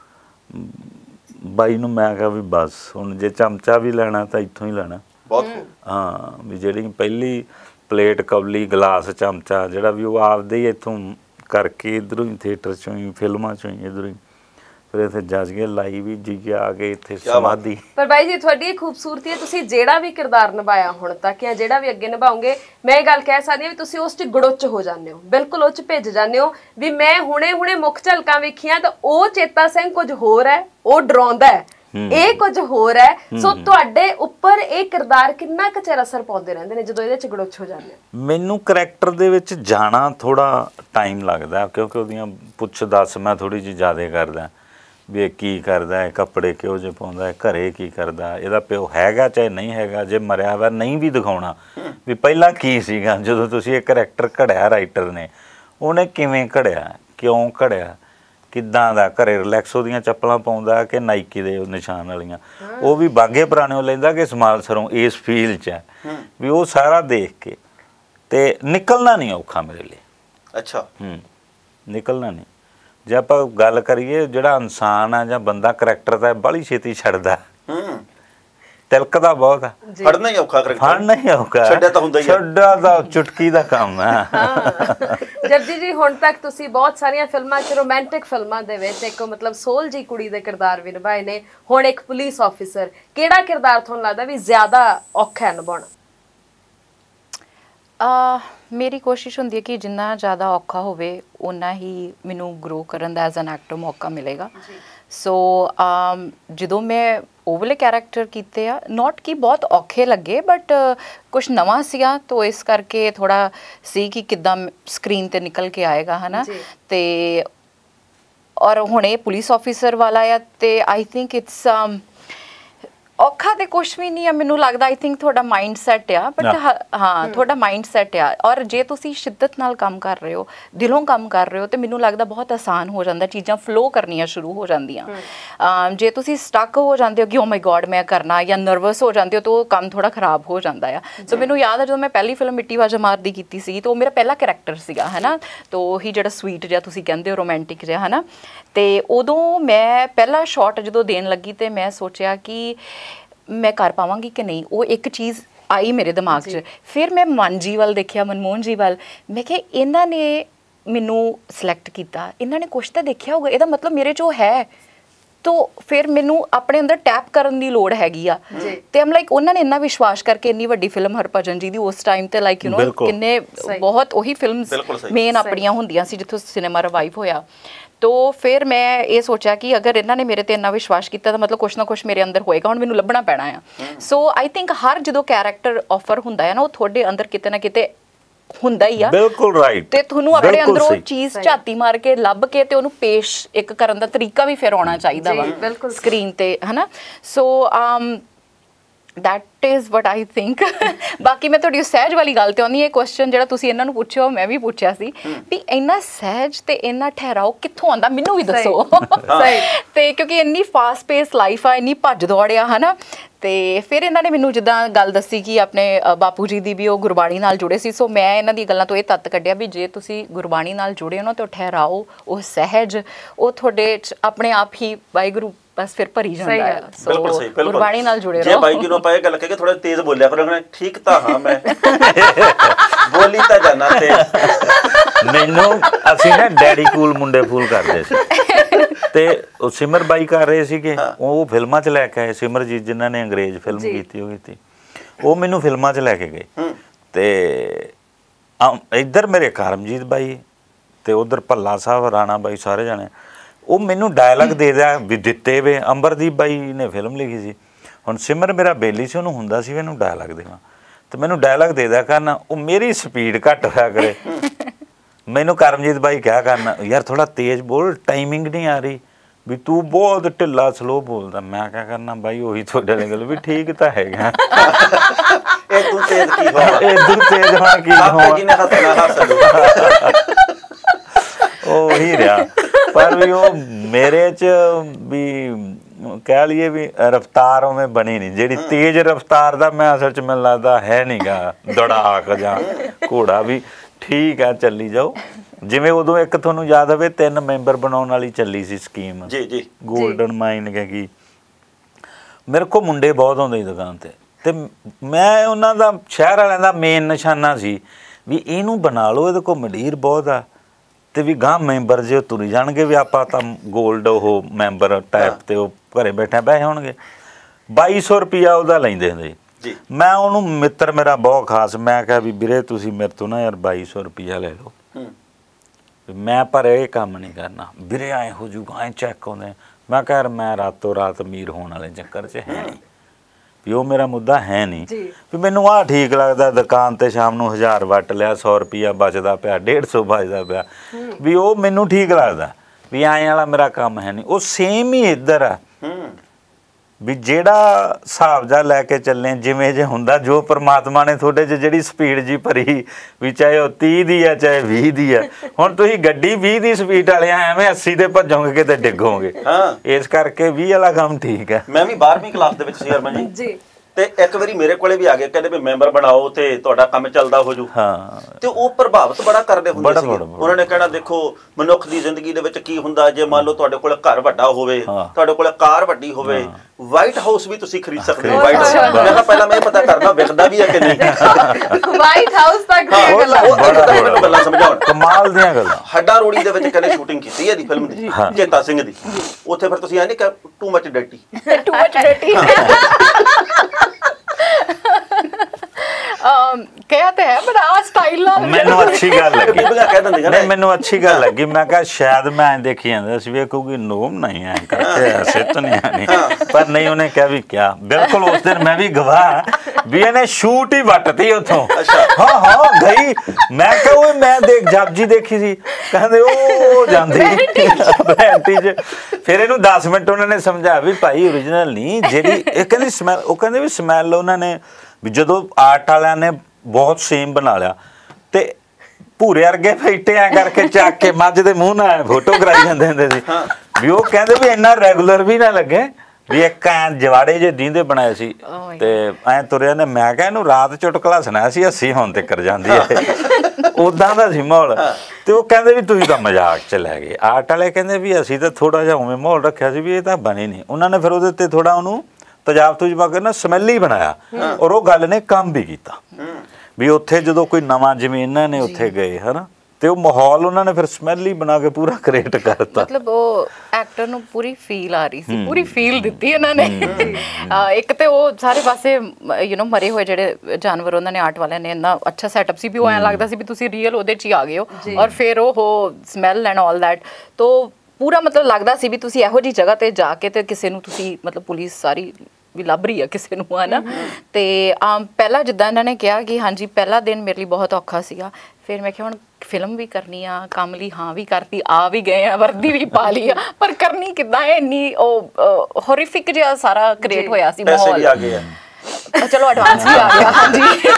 ਬਾਈ ਨੂੰ ਮੈਂ ਕਿਹਾ ਵੀ ਬਸ ਹੁਣ ਜੇ ਚਮਚਾ ਵੀ ਲੈਣਾ ਤਾਂ ਇੱਥੋਂ ਹੀ ਲੈਣਾ। ਬਹੁਤ ਹਾਂ ਵੀ ਜਿਹੜੀ ਪਹਿਲੀ ਪਲੇਟ ਕੌਲੀ ਗਲਾਸ ਚਮਚਾ ਜਿਹੜਾ ਵੀ ਉਹ ਆਪਦੇ ਹੀ ਇੱਥੋਂ ਕਰਕੇ ਇੱਧਰੋਂ ਹੀ ਥੀਏਟਰ 'ਚੋਂ ਹੀ ਫਿਲਮਾਂ 'ਚੋਂ ਹੀ ਇੱਧਰੋਂ ਹੀ ਫਿਰ ਇੱਥੇ ਜੱਜ ਕੇ ਲਾਈ ਵੀ ਜੀ ਆ ਕੇ ਇੱਥੇ ਸਮਾਧੀ। ਪਰ ਬਾਈ ਜੀ ਤੁਹਾਡੀ ਇਹ ਖੂਬਸੂਰਤੀ ਹੈ, ਤੁਸੀਂ ਜਿਹੜਾ ਵੀ ਕਿਰਦਾਰ ਨਿਭਾਇਆ ਹੁਣ ਤੱਕ ਜਾਂ ਜਿਹੜਾ ਵੀ ਅੱਗੇ ਨਿਭਾਉਂਗੇ, ਮੈਂ ਇਹ ਗੱਲ ਕਹਿ ਸਕਦੀ ਹਾਂ ਵੀ ਤੁਸੀਂ ਉਸ 'ਚ ਗੜੁੱਚ ਹੋ ਜਾਂਦੇ ਹੋ, ਬਿਲਕੁਲ ਉਹ 'ਚ ਭਿੱਜ ਜਾਂਦੇ ਹੋ। ਵੀ ਮੈਂ ਹੁਣੇ ਹੁਣੇ ਮੁੱਖ ਝਲਕਾਂ ਵੇਖੀਆਂ ਤਾਂ ਉਹ ਚੇਤਾ ਸਿੰਘ ਕੁਝ ਹੋਰ ਹੈ, ਉਹ ਡਰਾਉਂਦਾ ਹੈ, ਇਹ ਕੁਝ ਹੋਰ ਹੈ। ਸੋ ਤੁਹਾਡੇ ਉੱਪਰ ਇਹ ਕਿਰਦਾਰ ਕਿੰਨਾ ਕੁ ਚਿਰ ਅਸਰ ਪਾਉਂਦੇ ਰਹਿੰਦੇ ਨੇ ਜਦੋਂ ਇਹਦੇ 'ਚ ਗੜੁੱਚ ਹੋ ਜਾਂਦੇ? ਮੈਨੂੰ ਕਰੈਕਟਰ ਦੇ ਵਿੱਚ ਜਾਣਾ ਥੋੜਾ ਟਾਈਮ ਲੱਗਦਾ, ਕਿਉਂਕਿ ਉਹਦੀਆਂ ਪੁੱਛ ਦੱਸ ਮੈਂ ਥੋੜੀ ਜਿਹੀ ਜ਼ਿਆਦਾ ਕਰਦਾ ਵੀ ਇਹ ਕੀ ਕਰਦਾ ਹੈ, ਕੱਪੜੇ ਕਿਹੋ ਜਿਹੇ ਪਾਉਂਦਾ ਹੈ, ਘਰੇ ਕੀ ਕਰਦਾ, ਇਹਦਾ ਪਿਓ ਹੈਗਾ ਚਾਹੇ ਨਹੀਂ ਹੈਗਾ, ਜੇ ਮਰਿਆ ਵਾ ਨਹੀਂ ਵੀ ਦਿਖਾਉਣਾ ਵੀ ਪਹਿਲਾਂ ਕੀ ਸੀਗਾ। ਜਦੋਂ ਤੁਸੀਂ ਇਹ ਕਰੈਕਟਰ ਘੜਿਆ ਰਾਈਟਰ ਨੇ, ਉਹਨੇ ਕਿਵੇਂ ਘੜਿਆ, ਕਿਉਂ ਘੜਿਆ, ਕਿੱਦਾਂ ਦਾ, ਘਰੇ ਰਿਲੈਕਸੋ ਦੀਆਂ ਚੱਪਲਾਂ ਪਾਉਂਦਾ ਕਿ ਨਾਈਕੀ ਦੇ ਨਿਸ਼ਾਨ ਵਾਲੀਆਂ, ਉਹ ਵੀ ਬਾਗੇ ਪੁਰਾਣਿਓ ਲੈਂਦਾ ਕਿ ਸਮਾਲ ਸਰੋਂ, ਇਸ ਫੀਲ 'ਚ ਹੈ ਵੀ ਉਹ ਸਾਰਾ ਦੇਖ ਕੇ ਤੇ ਨਿਕਲਣਾ ਨਹੀਂ ਔਖਾ ਮੇਰੇ ਲਈ। ਅੱਛਾ ਹੂੰ ਨਿਕਲਣਾ ਨਹੀਂ। ਜੇ ਆਪਾਂ ਗੱਲ ਕਰੀਏ ਜਿਹੜਾ ਇਨਸਾਨ ਆ ਜਾਂ ਬੰਦਾ ਕਰੈਕਟਰ ਦਾ ਬਾਹਲੀ ਛੇਤੀ ਛੱਡਦਾ, ਤਿਲਕਦਾ ਬਹੁਤ ਆ, ਫੜਨਾ ਹੀ ਔਖਾ ਕਰੈਕਟਰ, ਫੜਨਾ ਹੀ ਔਖਾ, ਛੱਡਿਆ ਤਾਂ ਹੁੰਦਾ ਹੀ, ਛੱਡਿਆ ਤਾਂ ਚੁਟਕੀ ਦਾ ਕੰਮ ਆ। ਜਪਜੀ ਜੀ ਹੁਣ ਤੱਕ ਤੁਸੀਂ ਬਹੁਤ ਸਾਰੀਆਂ ਫਿਲਮਾਂ 'ਚ, ਰੋਮਾਂਟਿਕ ਫਿਲਮਾਂ ਦੇ ਵਿੱਚ ਇੱਕ ਮਤਲਬ ਸੋਲ ਜੀ ਕੁੜੀ ਦੇ ਕਿਰਦਾਰ ਵੀ ਨਿਭਾਏ ਨੇ, ਹੁਣ ਇੱਕ ਪੁਲਿਸ ਆਫੀਸਰ, ਕਿਹੜਾ ਕਿਰਦਾਰ ਤੁਹਾਨੂੰ ਲੱਗਦਾ ਵੀ ਜ਼ਿਆਦਾ ਔਖਾ ਨਿਭਾਉਣਾ? ਮੇਰੀ ਕੋਸ਼ਿਸ਼ ਹੁੰਦੀ ਹੈ ਕਿ ਜਿੰਨਾ ਜ਼ਿਆਦਾ ਔਖਾ ਹੋਵੇ ਉਨਾ ਹੀ ਮੈਨੂੰ ਗਰੋ ਕਰਨ ਦਾ ਐਜ਼ ਐਨ ਐਕਟਰ ਮੌਕਾ ਮਿਲੇਗਾ। ਸੋ ਜਦੋਂ ਮੈਂ ਉਹ ਵਾਲੇ ਕੈਰੈਕਟਰ ਕੀਤੇ ਆ, ਨੋਟ ਕਿ ਬਹੁਤ ਔਖੇ ਲੱਗੇ ਬਟ ਕੁਛ ਨਵਾਂ ਸੀਗਾ, ਤਾਂ ਇਸ ਕਰਕੇ ਥੋੜਾ ਸੀ ਕਿ ਕਿੱਦਾਂ ਸਕਰੀਨ ਤੇ ਨਿਕਲ ਕੇ ਆਏਗਾ, ਹੈ ਨਾ। ਤੇ ਔਰ ਹੁਣ ਇਹ ਪੁਲਿਸ ਆਫੀਸਰ ਵਾਲਾ ਆ ਤੇ ਆਈ ਥਿੰਕ ਇਟਸ ਔਖਾ ਤੇ ਕੁਛ ਵੀ ਨਹੀਂ ਆ, ਮੈਨੂੰ ਲੱਗਦਾ ਆਈ ਥਿੰਕ ਤੁਹਾਡਾ ਮਾਈਂਡ ਸੈਟ ਆ, ਬਟ ਹਾਂ ਤੁਹਾਡਾ ਮਾਈਂਡ ਸੈਟ ਆ, ਔਰ ਜੇ ਤੁਸੀਂ ਸ਼ਿੱਦਤ ਨਾਲ ਕੰਮ ਕਰ ਰਹੇ ਹੋ, ਦਿਲੋਂ ਕੰਮ ਕਰ ਰਹੇ ਹੋ, ਤੇ ਮੈਨੂੰ ਲੱਗਦਾ ਬਹੁਤ ਆਸਾਨ ਹੋ ਜਾਂਦਾ, ਚੀਜ਼ਾਂ ਫਲੋ ਕਰਨੀਆਂ ਸ਼ੁਰੂ ਹੋ ਜਾਂਦੀਆਂ। ਜੇ ਤੁਸੀਂ ਸਟਕ ਹੋ ਜਾਂਦੇ ਹੋ ਕਿ ਓ ਮਾਈ ਗੋਡ ਮੈਂ ਕਰਨਾ, ਜਾਂ ਨਰਵਸ ਹੋ ਜਾਂਦੇ ਹੋ ਤਾਂ ਉਹ ਕੰਮ ਥੋੜਾ ਖਰਾਬ ਹੋ ਜਾਂਦਾ ਆ। ਸੋ ਮੈਨੂੰ ਯਾਦ ਆ ਜਦੋਂ ਮੈਂ ਪਹਿਲੀ ਫਿਲਮ ਮਿੱਟੀ ਵਾਜਾ ਮਾਰਦੀ ਕੀਤੀ ਸੀ, ਤਾਂ ਉਹ ਮੇਰਾ ਪਹਿਲਾ ਕਰੈਕਟਰ ਸੀਗਾ, ਹੈ ਨਾ, ਤਾਂ ਉਹੀ ਜਿਹੜਾ ਸਵੀਟ ਜਿਹਾ ਤੁਸੀਂ ਕਹਿੰਦੇ ਹੋ, ਰੋਮਾਂਟਿਕ ਜਿਹਾ, ਹੈ ਨਾ। ਤੇ ਉਦੋਂ ਮੈਂ ਪਹਿਲਾ ਸ਼ਾਟ ਜਦੋਂ ਦੇਣ ਲੱਗੀ ਤੇ ਮੈਂ ਸੋਚਿਆ ਕਿ ਮੈਂ ਕਰ ਪਾਵਾਂਗੀ ਕਿ ਨਹੀਂ, ਉਹ ਇੱਕ ਚੀਜ਼ ਆਈ ਮੇਰੇ ਦਿਮਾਗ 'ਚ। ਫਿਰ ਮੈਂ ਮਨ ਜੀ ਵੱਲ ਦੇਖਿਆ, ਮਨਮੋਹਨ ਜੀ ਵੱਲ, ਮੈਂ ਕਿਹਾ ਇਹਨਾਂ ਨੇ ਮੈਨੂੰ ਸਿਲੈਕਟ ਕੀਤਾ, ਇਹਨਾਂ ਨੇ ਕੁਛ ਤਾਂ ਦੇਖਿਆ ਹੋਊਗਾ, ਇਹਦਾ ਮਤਲਬ ਮੇਰੇ 'ਚ ਉਹ ਹੈ। ਤੋ ਫਿਰ ਮੈਨੂੰ ਆਪਣੇ ਅੰਦਰ ਟੈਪ ਕਰਨ ਦੀ ਲੋੜ ਹੈਗੀ ਆ, ਤੇ ਆਮ ਲਾਈਕ ਉਹਨਾਂ ਨੇ ਇੰਨਾ ਵਿਸ਼ਵਾਸ ਕਰਕੇ ਇੰਨੀ ਵੱਡੀ ਫਿਲਮ ਹਰਭਜਨ ਜੀ ਦੀ ਉਸ ਟਾਈਮ ਤੇ ਲਾਈਕ ਯੂ ਨੋ ਕਿੰਨੇ ਬਹੁਤ ਉਹੀ ਫਿਲਮਸ ਮੇਨ ਆਪਣੀਆਂ ਹੁੰਦੀਆਂ ਸੀ ਜਿੱਥੋਂ ਸਿਨੇਮਾ ਰਿਵਾਈਵ ਹੋਇਆ। ਤੋ ਫਿਰ ਮੈਂ ਇਹ ਸੋਚਿਆ ਕਿ ਅਗਰ ਇਹਨਾਂ ਨੇ ਮੇਰੇ ਤੇ ਇੰਨਾ ਵਿਸ਼ਵਾਸ ਕੀਤਾ ਤਾਂ ਮਤਲਬ ਕੁਛ ਨਾ ਕੁਛ ਮੇਰੇ ਅੰਦਰ ਹੋਏਗਾ, ਹੁਣ ਮੈਨੂੰ ਲੱਭਣਾ ਪੈਣਾ ਆ। ਸੋ ਆਈ ਥਿੰਕ ਹਰ ਜਦੋਂ ਕੈਰੈਕਟਰ ਆਫਰ ਹੁੰਦਾ ਹੈ ਨਾ, ਉਹ ਤੁਹਾਡੇ ਅੰਦਰ ਕਿਤੇ ਨਾ ਕਿਤੇ ਹੁੰਦਾ ਹੀ ਆ। ਬਿਲਕੁਲ ਰਾਈਟ। ਤੇ ਤੁਹਾਨੂੰ ਆਪਣੇ ਅੰਦਰੋਂ ਚੀਜ਼ ਝਾਤੀ ਮਾਰ ਕੇ ਲੱਭ ਕੇ ਤੇ ਉਹਨੂੰ ਪੇਸ਼ ਇੱਕ ਕਰਨ ਦਾ ਤਰੀਕਾ ਵੀ ਫਿਰ ਆਉਣਾ ਚਾਹੀਦਾ ਵਾ ਸਕਰੀਨ ਤੇ, ਹਨਾ। ਸੋ that is what I think ਬਾਕੀ ਮੈਂ ਤੁਹਾਡੀ ਸਹਿਜ ਵਾਲੀ ਗੱਲ ਤੇ ਆਉਂਦੀ, ਇਹ ਕੁਐਸਚਨ ਜਿਹੜਾ ਤੁਸੀਂ ਇਹਨਾਂ ਨੂੰ ਪੁੱਛਿਆ ਮੈਂ ਵੀ ਪੁੱਛਿਆ ਸੀ ਵੀ ਇੰਨਾ ਸਹਿਜ ਤੇ ਇੰਨਾ ਠਹਿਰਾਓ ਕਿੱਥੋਂ ਆਉਂਦਾ, ਮੈਨੂੰ ਵੀ ਦੱਸੋ। ਸਹੀ ਤੇ ਕਿਉਂਕਿ ਇੰਨੀ ਫਾਸਟ ਪੇਸ ਲਾਈਫ ਆ, ਇੰਨੀ ਭੱਜ ਦੌੜ ਆ ਹਨਾ। ਤੇ ਫਿਰ ਇਹਨਾਂ ਨੇ ਮੈਨੂੰ ਜਿੱਦਾਂ ਗੱਲ ਦੱਸੀ ਕਿ ਆਪਣੇ ਬਾਪੂ ਜੀ ਦੀ ਵੀ ਉਹ ਗੁਰਬਾਣੀ ਨਾਲ ਜੁੜੇ ਸੀ, ਸੋ ਮੈਂ ਇਹਨਾਂ ਦੀ ਗੱਲਾਂ ਤੋਂ ਇਹ ਤੱਤ ਕੱਢਿਆ ਵੀ ਜੇ ਤੁਸੀਂ ਗੁਰਬਾਣੀ ਨਾਲ ਜੁੜੇ ਹੋ ਨਾ, ਤੇ ਉਹ ਠਹਿਰਾਓ, ਉਹ ਸਹਿਜ, ਉਹ ਤੁਹਾਡੇ 'ਚ ਆਪਣੇ ਆਪ ਹੀ ਵਾਹਿਗੁਰੂ ਬਸ ਫਿਰ ਭਰੀ ਜਾਂਦਾ ਹੈ। ਸੋ ਬਿਲਕੁਲ ਸਹੀ, ਬਿਲਕੁਲ ਗੁਰਬਾਣੀ ਨਾਲ ਜੁੜੇ ਰਹੋ। ਜੇ ਬਾਈ ਜੀ ਨੂੰ ਆਪਾਂ ਇਹ ਗੱਲ ਕਹੇ ਕਿ ਥੋੜਾ ਤੇਜ਼ ਬੋਲਿਆ ਪਰ ਉਹਨੇ ਠੀਕ ਤਾਂ ਹਾਂ ਮੈਂ ਬੋਲੀ ਤਾਂ ਜਾਣਾ ਤੇ ਮੈਨੂੰ ਅਸੀਂ ਨਾ ਡੈਡੀ ਕੂਲ ਮੁੰਡੇ ਫੂਲ ਕਰਦੇ ਸੀ ਤੇ ਉਹ ਸਿਮਰ ਬਾਈ ਕਰ ਰਹੇ ਸੀਗੇ, ਉਹ ਫਿਲਮਾਂ 'ਚ ਲੈ ਕੇ ਆਏ, ਸਿਮਰਜੀਤ ਜਿਨ੍ਹਾਂ ਨੇ ਅੰਗਰੇਜ਼ ਫਿਲਮ ਕੀਤੀ ਉਹ ਕੀਤੀ, ਉਹ ਮੈਨੂੰ ਫਿਲਮਾਂ 'ਚ ਲੈ ਕੇ ਗਏ। ਤੇ ਇੱਧਰ ਮੇਰੇ ਕਰਮਜੀਤ ਬਾਈ ਤੇ ਉਧਰ ਭੱਲਾ ਸਾਹਿਬ, ਰਾਣਾ ਬਾਈ, ਸਾਰੇ ਜਾਣੇ ਉਹ ਮੈਨੂੰ ਡਾਇਲੌਗ ਦੇ ਦਿਆ ਵੀ ਦਿੱਤੇ ਵੇ। ਅੰਬਰਦੀਪ ਬਾਈ ਨੇ ਫਿਲਮ ਲਿਖੀ ਸੀ, ਹੁਣ ਸਿਮਰ ਮੇਰਾ ਬੇਲੀ ਸੀ, ਉਹਨੂੰ ਹੁੰਦਾ ਸੀ ਮੈਨੂੰ ਡਾਇਲੌਗ ਦੇਵਾਂ, ਤੇ ਮੈਨੂੰ ਡਾਇਲੌਗ ਦੇ ਦਿਆ ਕਰਨਾ, ਉਹ ਮੇਰੀ ਸਪੀਡ ਘੱਟ ਹੋਇਆ ਕਰੇ। ਮੈਨੂੰ ਕਰਮਜੀਤ ਬਾਈ ਕਿਹਾ ਕਰਨਾ ਯਾਰ ਥੋੜਾ ਤੇਜ਼ ਬੋਲ, ਟਾਈਮਿੰਗ ਨਹੀਂ ਆ ਰਹੀ, ਵੀ ਤੂੰ ਬਹੁਤ ਢਿੱਲਾ ਸਲੋ ਬੋਲਦਾ। ਮੈਂ ਕਿਆ ਕਰਨਾ ਬਾਈ ਉਹੀ ਤੁਹਾਡੇ ਨਾਲ ਗੱਲ ਵੀ ਠੀਕ ਤਾਂ ਹੈਗਾ, ਇਹ ਤੂੰ ਤੇਜ਼ ਕੀ ਹੋਇਆ, ਇਹ ਦੂ ਤੇਜ਼ ਹੋਣਾ ਕੀ ਹੋਣਾ, ਜੀ ਨੇ ਹੱਸਣਾ ਹੱਸ ਲਓ। ਉਹ ਹੀ ਰਿਹਾ। ਪਰ ਵੀ ਉਹ ਮੇਰੇ 'ਚ ਵੀ ਕਹਿ ਲਈਏ ਵੀ ਰਫਤਾਰ ਉਵੇਂ ਬਣੀ ਨਹੀਂ, ਜਿਹੜੀ ਤੇਜ਼ ਰਫਤਾਰ ਦਾ ਮੈਂ ਅਸਲ 'ਚ ਮੈਨੂੰ ਲੱਗਦਾ ਹੈ ਨਹੀਂ ਗਾ ਦੜਾਕ ਜਾਂ ਘੋੜਾ ਵੀ ਠੀਕ ਆ ਚੱਲੀ ਜਾਓ। ਜਿਵੇਂ ਉਦੋਂ ਇੱਕ ਤੁਹਾਨੂੰ ਯਾਦ ਹੋਵੇ ਤਿੰਨ ਮੈਂਬਰ ਬਣਾਉਣ ਵਾਲੀ ਚੱਲੀ ਸੀ ਸਕੀਮ, ਜੀ ਜੀ, ਗੋਲਡਨ ਮਾਈਨ ਹੈਗੀ, ਮੇਰੇ ਕੋਲ ਮੁੰਡੇ ਬਹੁਤ ਆਉਂਦੇ ਸੀ ਦੁਕਾਨ ਤੇ, ਤੇ ਮੈਂ ਉਹਨਾਂ ਦਾ ਸ਼ਹਿਰ ਵਾਲਿਆਂ ਦਾ ਮੇਨ ਨਿਸ਼ਾਨਾ ਸੀ ਵੀ ਇਹਨੂੰ ਬਣਾ ਲਓ, ਇਹਦੇ ਕੋਲ ਮੰਡੀਰ ਬਹੁਤ ਆ, ਤੇ ਵੀ ਗਾਂ ਮੈਂਬਰ ਜੇ ਤੁਰੀ ਜਾਣਗੇ ਵੀ ਆਪਾਂ ਤਾਂ ਗੋਲਡ ਉਹ ਮੈਂਬਰ ਟਾਈਪ ਤੇ ਉਹ ਘਰੇ ਬੈਠੇ ਬਹਿ ਹੋਣਗੇ। ਬਾਈ ਸੌ ਰੁਪਈਆ ਉਹਦਾ ਲੈਂਦੇ ਹੁੰਦੇ ਜੀ। ਮੈਂ ਉਹਨੂੰ ਮਿੱਤਰ ਮੇਰਾ ਬਹੁਤ ਖਾਸ, ਮੈਂ ਕਿਹਾ ਵੀ ਵੀਰੇ ਤੁਸੀਂ ਮੇਰੇ ਤੋਂ ਨਾ ਯਾਰ ਬਾਈ ਸੌ ਰੁਪਈਆ ਲੈ ਲਓ, ਮੈਂ ਪਰ ਇਹ ਕੰਮ ਨਹੀਂ ਕਰਨਾ। ਵੀਰੇ ਐਂ ਹੋ ਜੂਗਾ, ਐਂ ਚੈੱਕ ਆਉਂਦੇ। ਮੈਂ ਕਿਹਾ ਯਾਰ ਮੈਂ ਰਾਤੋਂ ਰਾਤ ਅਮੀਰ ਹੋਣ ਵਾਲੇ ਚੱਕਰ 'ਚ ਹੈ ਨਹੀਂ, ਵੀ ਉਹ ਮੇਰਾ ਮੁੱਦਾ ਹੈ ਨਹੀਂ, ਵੀ ਮੈਨੂੰ ਆਹ ਠੀਕ ਲੱਗਦਾ ਦੁਕਾਨ ਤੇ ਸ਼ਾਮ ਨੂੰ ਹਜ਼ਾਰ ਵੱਟ ਲਿਆ, ਸੌ ਰੁਪਈਆ ਬਚਦਾ ਪਿਆ, ਡੇਢ ਸੌ ਬਚਦਾ ਪਿਆ, ਵੀ ਉਹ ਮੈਨੂੰ ਠੀਕ ਲੱਗਦਾ, ਵੀ ਐਂ ਵਾਲਾ ਮੇਰਾ ਕੰਮ ਹੈ ਨਹੀਂ। ਉਹ ਸੇਮ ਹੀ ਇੱਧਰ ਆ ਵੀ ਜਿਹੜਾ ਹਿਸਾਬ ਜਾ ਲੈ ਕੇ ਚੱਲੇ ਜਿਵੇਂ ਜੇ ਹੁੰਦਾ, ਜੋ ਪਰਮਾਤਮਾ ਨੇ ਤੁਹਾਡੇ 'ਚ ਜਿਹੜੀ ਸਪੀਡ ਜੀ ਭਰੀ, ਵੀ ਚਾਹੇ ਉਹ ਤੀਹ ਦੀ ਆ ਚਾਹੇ ਵੀਹ ਦੀ ਆ, ਹੁਣ ਤੁਸੀਂ ਗੱਡੀ ਵੀਹ ਦੀ ਸਪੀਡ ਵਾਲਿਆਂ ਐਵੇਂ ਅੱਸੀ ਤੇ ਭੱਜੋਗੇ ਕਿਤੇ ਡਿੱਗੋਗੇ। ਇਸ ਕਰਕੇ ਵੀਹ ਵਾਲਾ ਕੰਮ ਠੀਕ ਹੈ। ਮੈਂ ਵੀ ਬਾਰ੍ਹਵੀਂ ਕਲਾਸ ਦੇ ਵਿੱਚ ਸੀ ਹਰਮਨ ਜੀ, ਤੇ ਇੱਕ ਵਾਰੀ ਮੇਰੇ ਕੋਲੇ ਵੀ ਆ ਗਏ, ਕਹਿੰਦੇ ਵੀ ਮੈਂਬਰ ਬਣਾਓ ਤੇ ਤੁਹਾਡਾ ਕੰਮ ਚੱਲਦਾ ਹੋ ਜੂ। ਹਾਂ, ਤੇ ਉਹ ਪ੍ਰਭਾਵਿਤ ਬੜਾ ਕਰਦੇ ਹੁੰਦੇ ਸੀ। ਉਹਨਾਂ ਨੇ ਕਹਿਣਾ ਦੇਖੋ ਮਨੁੱਖ ਦੀ ਜ਼ਿੰਦਗੀ ਦੇ ਵਿੱਚ ਕੀ ਹੁੰਦਾ, ਜੇ ਮੰਨ ਲਓ ਤੁਹਾਡੇ ਕੋਲ ਘਰ ਵੱਡਾ ਹੋਵੇ, ਤੁਹਾਡੇ ਕੋਲ ਕਾਰ ਵੱਡੀ ਹੋਵੇ, ਵਾਈਟ ਹਾਊਸ ਵੀ ਤੁਸੀਂ ਖਰੀਦ ਸਕਦੇ ਹੋ। ਵਾਈਟ ਹਾਊਸ ਮੈਂ ਕਿਹਾ ਪਹਿਲਾਂ ਮੈਂ ਇਹ ਪਤਾ ਕਰਨਾ ਵਿਕਦਾ ਵੀ ਹੈ ਕਿ ਨਹੀਂ। ਵਾਈਟ ਹਾਊਸ ਤੱਕ ਮੈਨੂੰ ਗੱਲਾਂ ਸਮਝਾਉਣ, ਕਮਾਲ ਦੀਆਂ ਗੱਲਾਂ। ਹੱਡਾ ਰੋੜੀ ਦੇ ਵਿੱਚ ਕਹਿੰਦੇ ਸ਼ੂਟਿੰਗ ਕੀਤੀ ਇਹਦੀ ਫਿਲਮ ਦੀ, ਚੇਤਾ ਸਿੰਘ ਦੀ। ਉੱਥੇ ਫਿਰ ਤੁਸੀਂ ਐ ਨਹੀਂ ਕਿ too much dirty, too much dirty ਕਿਹਾ ਤੇ ਹੈ ਪਰ ਆ ਸਟਾਈਲ ਨਾਲ ਮੈਨੂੰ ਅੱਛੀ ਗੱਲ ਲੱਗੀ। ਨਹੀਂ ਮੈਨੂੰ ਅੱਛੀ ਗੱਲ ਲੱਗੀ, ਮੈਂ ਕਿਹਾ ਸ਼ਾਇਦ ਮੈਂ ਐਂ ਦੇਖੀ ਜਾਂਦਾ ਸੀ ਵੀ ਕਿਉਂਕਿ ਨੋਮ ਨਹੀਂ ਐ ਕਰਕੇ ਐਸੇ ਤਾਂ ਨਹੀਂ ਆਣੀ, ਪਰ ਨਹੀਂ ਉਹਨੇ ਕਿਹਾ ਵੀ ਕਿਆ। ਬਿਲਕੁਲ ਉਸ ਦਿਨ ਮੈਂ ਵੀ ਗਵਾਹ ਵੀ ਇਹਨੇ ਸ਼ੂਟ ਹੀ ਵੱਟਤੀ ਉੱਥੋਂ। ਹਾਂ ਹਾਂ ਗਈ, ਮੈਂ ਕਿਹਾ ਉਹ ਮੈਂ ਦੇਖ ਜਪਜੀ ਦੇਖੀ ਸੀ, ਕਹਿੰਦੇ ਉਹ ਜਾਂਦੀ ਬੈਂਟੀ 'ਚ। ਫਿਰ ਇਹਨੂੰ ਦਸ ਮਿੰਟ ਉਹਨਾਂ ਨੇ ਸਮਝਾਇਆ ਵੀ ਭਾਈ ਓਰੀਜਨਲ ਨਹੀਂ, ਜਿਹੜੀ ਇਹ ਕਹਿੰਦੀ ਸਮੈਲ, ਉਹ ਕਹਿੰਦੇ ਵੀ ਸਮੈਲ ਉਹਨਾਂ ਨੇ ਵੀ ਜਦੋਂ ਆਰਟ ਵਾਲਿਆਂ ਨੇ ਬਹੁਤ ਸੇਮ ਬਣਾ ਲਿਆ ਤੇ ਭੂਰੇ ਵਰਗੇ ਫੈਟੇ ਐ ਕਰਕੇ ਚੱਕ ਕੇ ਮੱਝ ਦੇ ਮੂੰਹ ਨਾਲ ਫੋਟੋ ਕਰਾਈ ਜਾਂਦੇ ਹੁੰਦੇ ਸੀ, ਵੀ ਉਹ ਕਹਿੰਦੇ ਵੀ ਇੰਨਾ ਰੈਗੂਲਰ ਵੀ ਨਾ ਲੱਗੇ, ਵੀ ਇੱਕ ਐਂ ਜਵਾੜੇ ਜੇ ਦੀਂਦੇ ਬਣਾਏ ਸੀ ਤੇ ਐਂ ਤੁਰਿਆ ਨੇ। ਮੈਂ ਕਿਹਾ ਇਹਨੂੰ ਰਾਤ ਚੁਟਕਲਾ ਸੁਣਾਇਆ ਸੀ, ਹੱਸੀ ਹੁਣ ਤੱਕ ਜਾਂਦੀ ਹੈ, ਉਦਾਂ ਦਾ ਸੀ ਮਾਹੌਲ। ਤੇ ਉਹ ਕਹਿੰਦੇ ਵੀ ਤੁਸੀਂ ਤਾਂ ਮਜ਼ਾਕ 'ਚ ਲੈ ਗਏ। ਆਰਟ ਵਾਲੇ ਕਹਿੰਦੇ ਵੀ ਅਸੀਂ ਤਾਂ ਥੋੜਾ ਜਿਹਾ ਉਵੇਂ ਮਾਹੌਲ ਰੱਖਿਆ ਸੀ ਵੀ ਇਹ ਤਾਂ ਬਣੀ ਨਹੀਂ। ਉਹਨਾਂ ਨੇ ਫਿਰ ਉਹਦੇ ਉੱਤੇ ਥੋੜਾ ਉਹਨੂੰ ਤਜਾਬ ਤੁਜਬਾ ਕੇ ਨਾ ਸਮੈਲੀ ਬਣਾਇਆ, ਔਰ ਉਹ ਗੱਲ ਨੇ ਕੰਮ ਵੀ ਕੀਤਾ ਵੀ ਉੱਥੇ ਜਦੋਂ ਕੋਈ ਨਵਾਂ ਜ਼ਮੀਨਾਂ ਨੇ ਉੱਥੇ ਗਏ ਹਨਾ, ਤੇ ਉਹ ਮਾਹੌਲ ਉਹਨਾਂ ਨੇ ਫਿਰ ਸਮੈਲੀ ਬਣਾ ਕੇ ਪੂਰਾ ਕ੍ਰੀਏਟ ਕਰਤਾ। ਮਤਲਬ ਉਹ ਐਕਟਰ ਨੂੰ ਪੂਰੀ ਫੀਲ ਆ ਰਹੀ ਸੀ, ਪੂਰੀ ਫੀਲ ਦਿੱਤੀ ਉਹਨਾਂ ਨੇ। ਇੱਕ ਤੇ ਉਹ ਸਾਰੇ ਪਾਸੇ ਯੂ نو ਮਰੇ ਹੋਏ ਜਿਹੜੇ ਜਾਨਵਰ ਉਹਨਾਂ ਨੇ ਆਰਟ ਵਾਲਿਆਂ ਨੇ ਇੰਨਾ ਅੱਛਾ ਸੈਟਅਪ ਸੀ ਵੀ ਉਹ ਐਂ ਲੱਗਦਾ ਸੀ ਵੀ ਤੁਸੀਂ ਰੀਅਲ ਉਹਦੇ 'ਚ ਹੀ ਆ ਗਏ ਹੋ। ਔਰ ਫਿਰ ਉਹ ਸਮੈਲ ਐਂਡ ਆਲ ਦੈਟ ਤੋ ਪੂਰਾ ਮਤਲਬ ਲੱਗਦਾ ਸੀ ਵੀ ਤੁਸੀਂ ਇਹੋ ਜਿਹੀ ਜਗ੍ਹਾ ਤੇ ਜਾ ਕੇ ਤੇ ਕਿਸੇ ਨੂੰ ਤੁਸੀਂ ਮਤਲਬ ਪੁਲਿਸ ਸਾਰੀ ਵੀ ਲੱਭ ਰਹੀ ਆ ਕਿਸੇ ਨੂੰ ਹੈ ਨਾ। ਤੇ ਪਹਿਲਾਂ ਜਿੱਦਾਂ ਇਹਨਾਂ ਨੇ ਕਿਹਾ ਕਿ ਹਾਂਜੀ ਪਹਿਲਾ ਦਿਨ ਮੇਰੇ ਲਈ ਬਹੁਤ ਔਖਾ ਸੀਗਾ, ਫਿਰ ਮੈਂ ਕਿਹਾ ਹੁਣ ਫਿਲਮ ਵੀ ਕਰਨੀ ਆ, ਕੰਮ ਲਈ ਹਾਂ ਵੀ ਕਰਤੀ, ਆ ਵੀ ਗਏ ਆ, ਵਰਦੀ ਵੀ ਪਾ ਲਈ ਆ, ਪਰ ਕਰਨੀ ਕਿੱਦਾਂ ਹੈ, ਇੰਨੀ ਉਹ ਹੋਰੀਫਿਕ ਜਿਹਾ ਸਾਰਾ ਕ੍ਰੀਏਟ ਹੋਇਆ ਸੀ ਮਾਹੌਲ। ਚਲੋ ਐਡਵਾਂਸ ਵੀ ਆ ਗਿਆ ਹਾਂਜੀ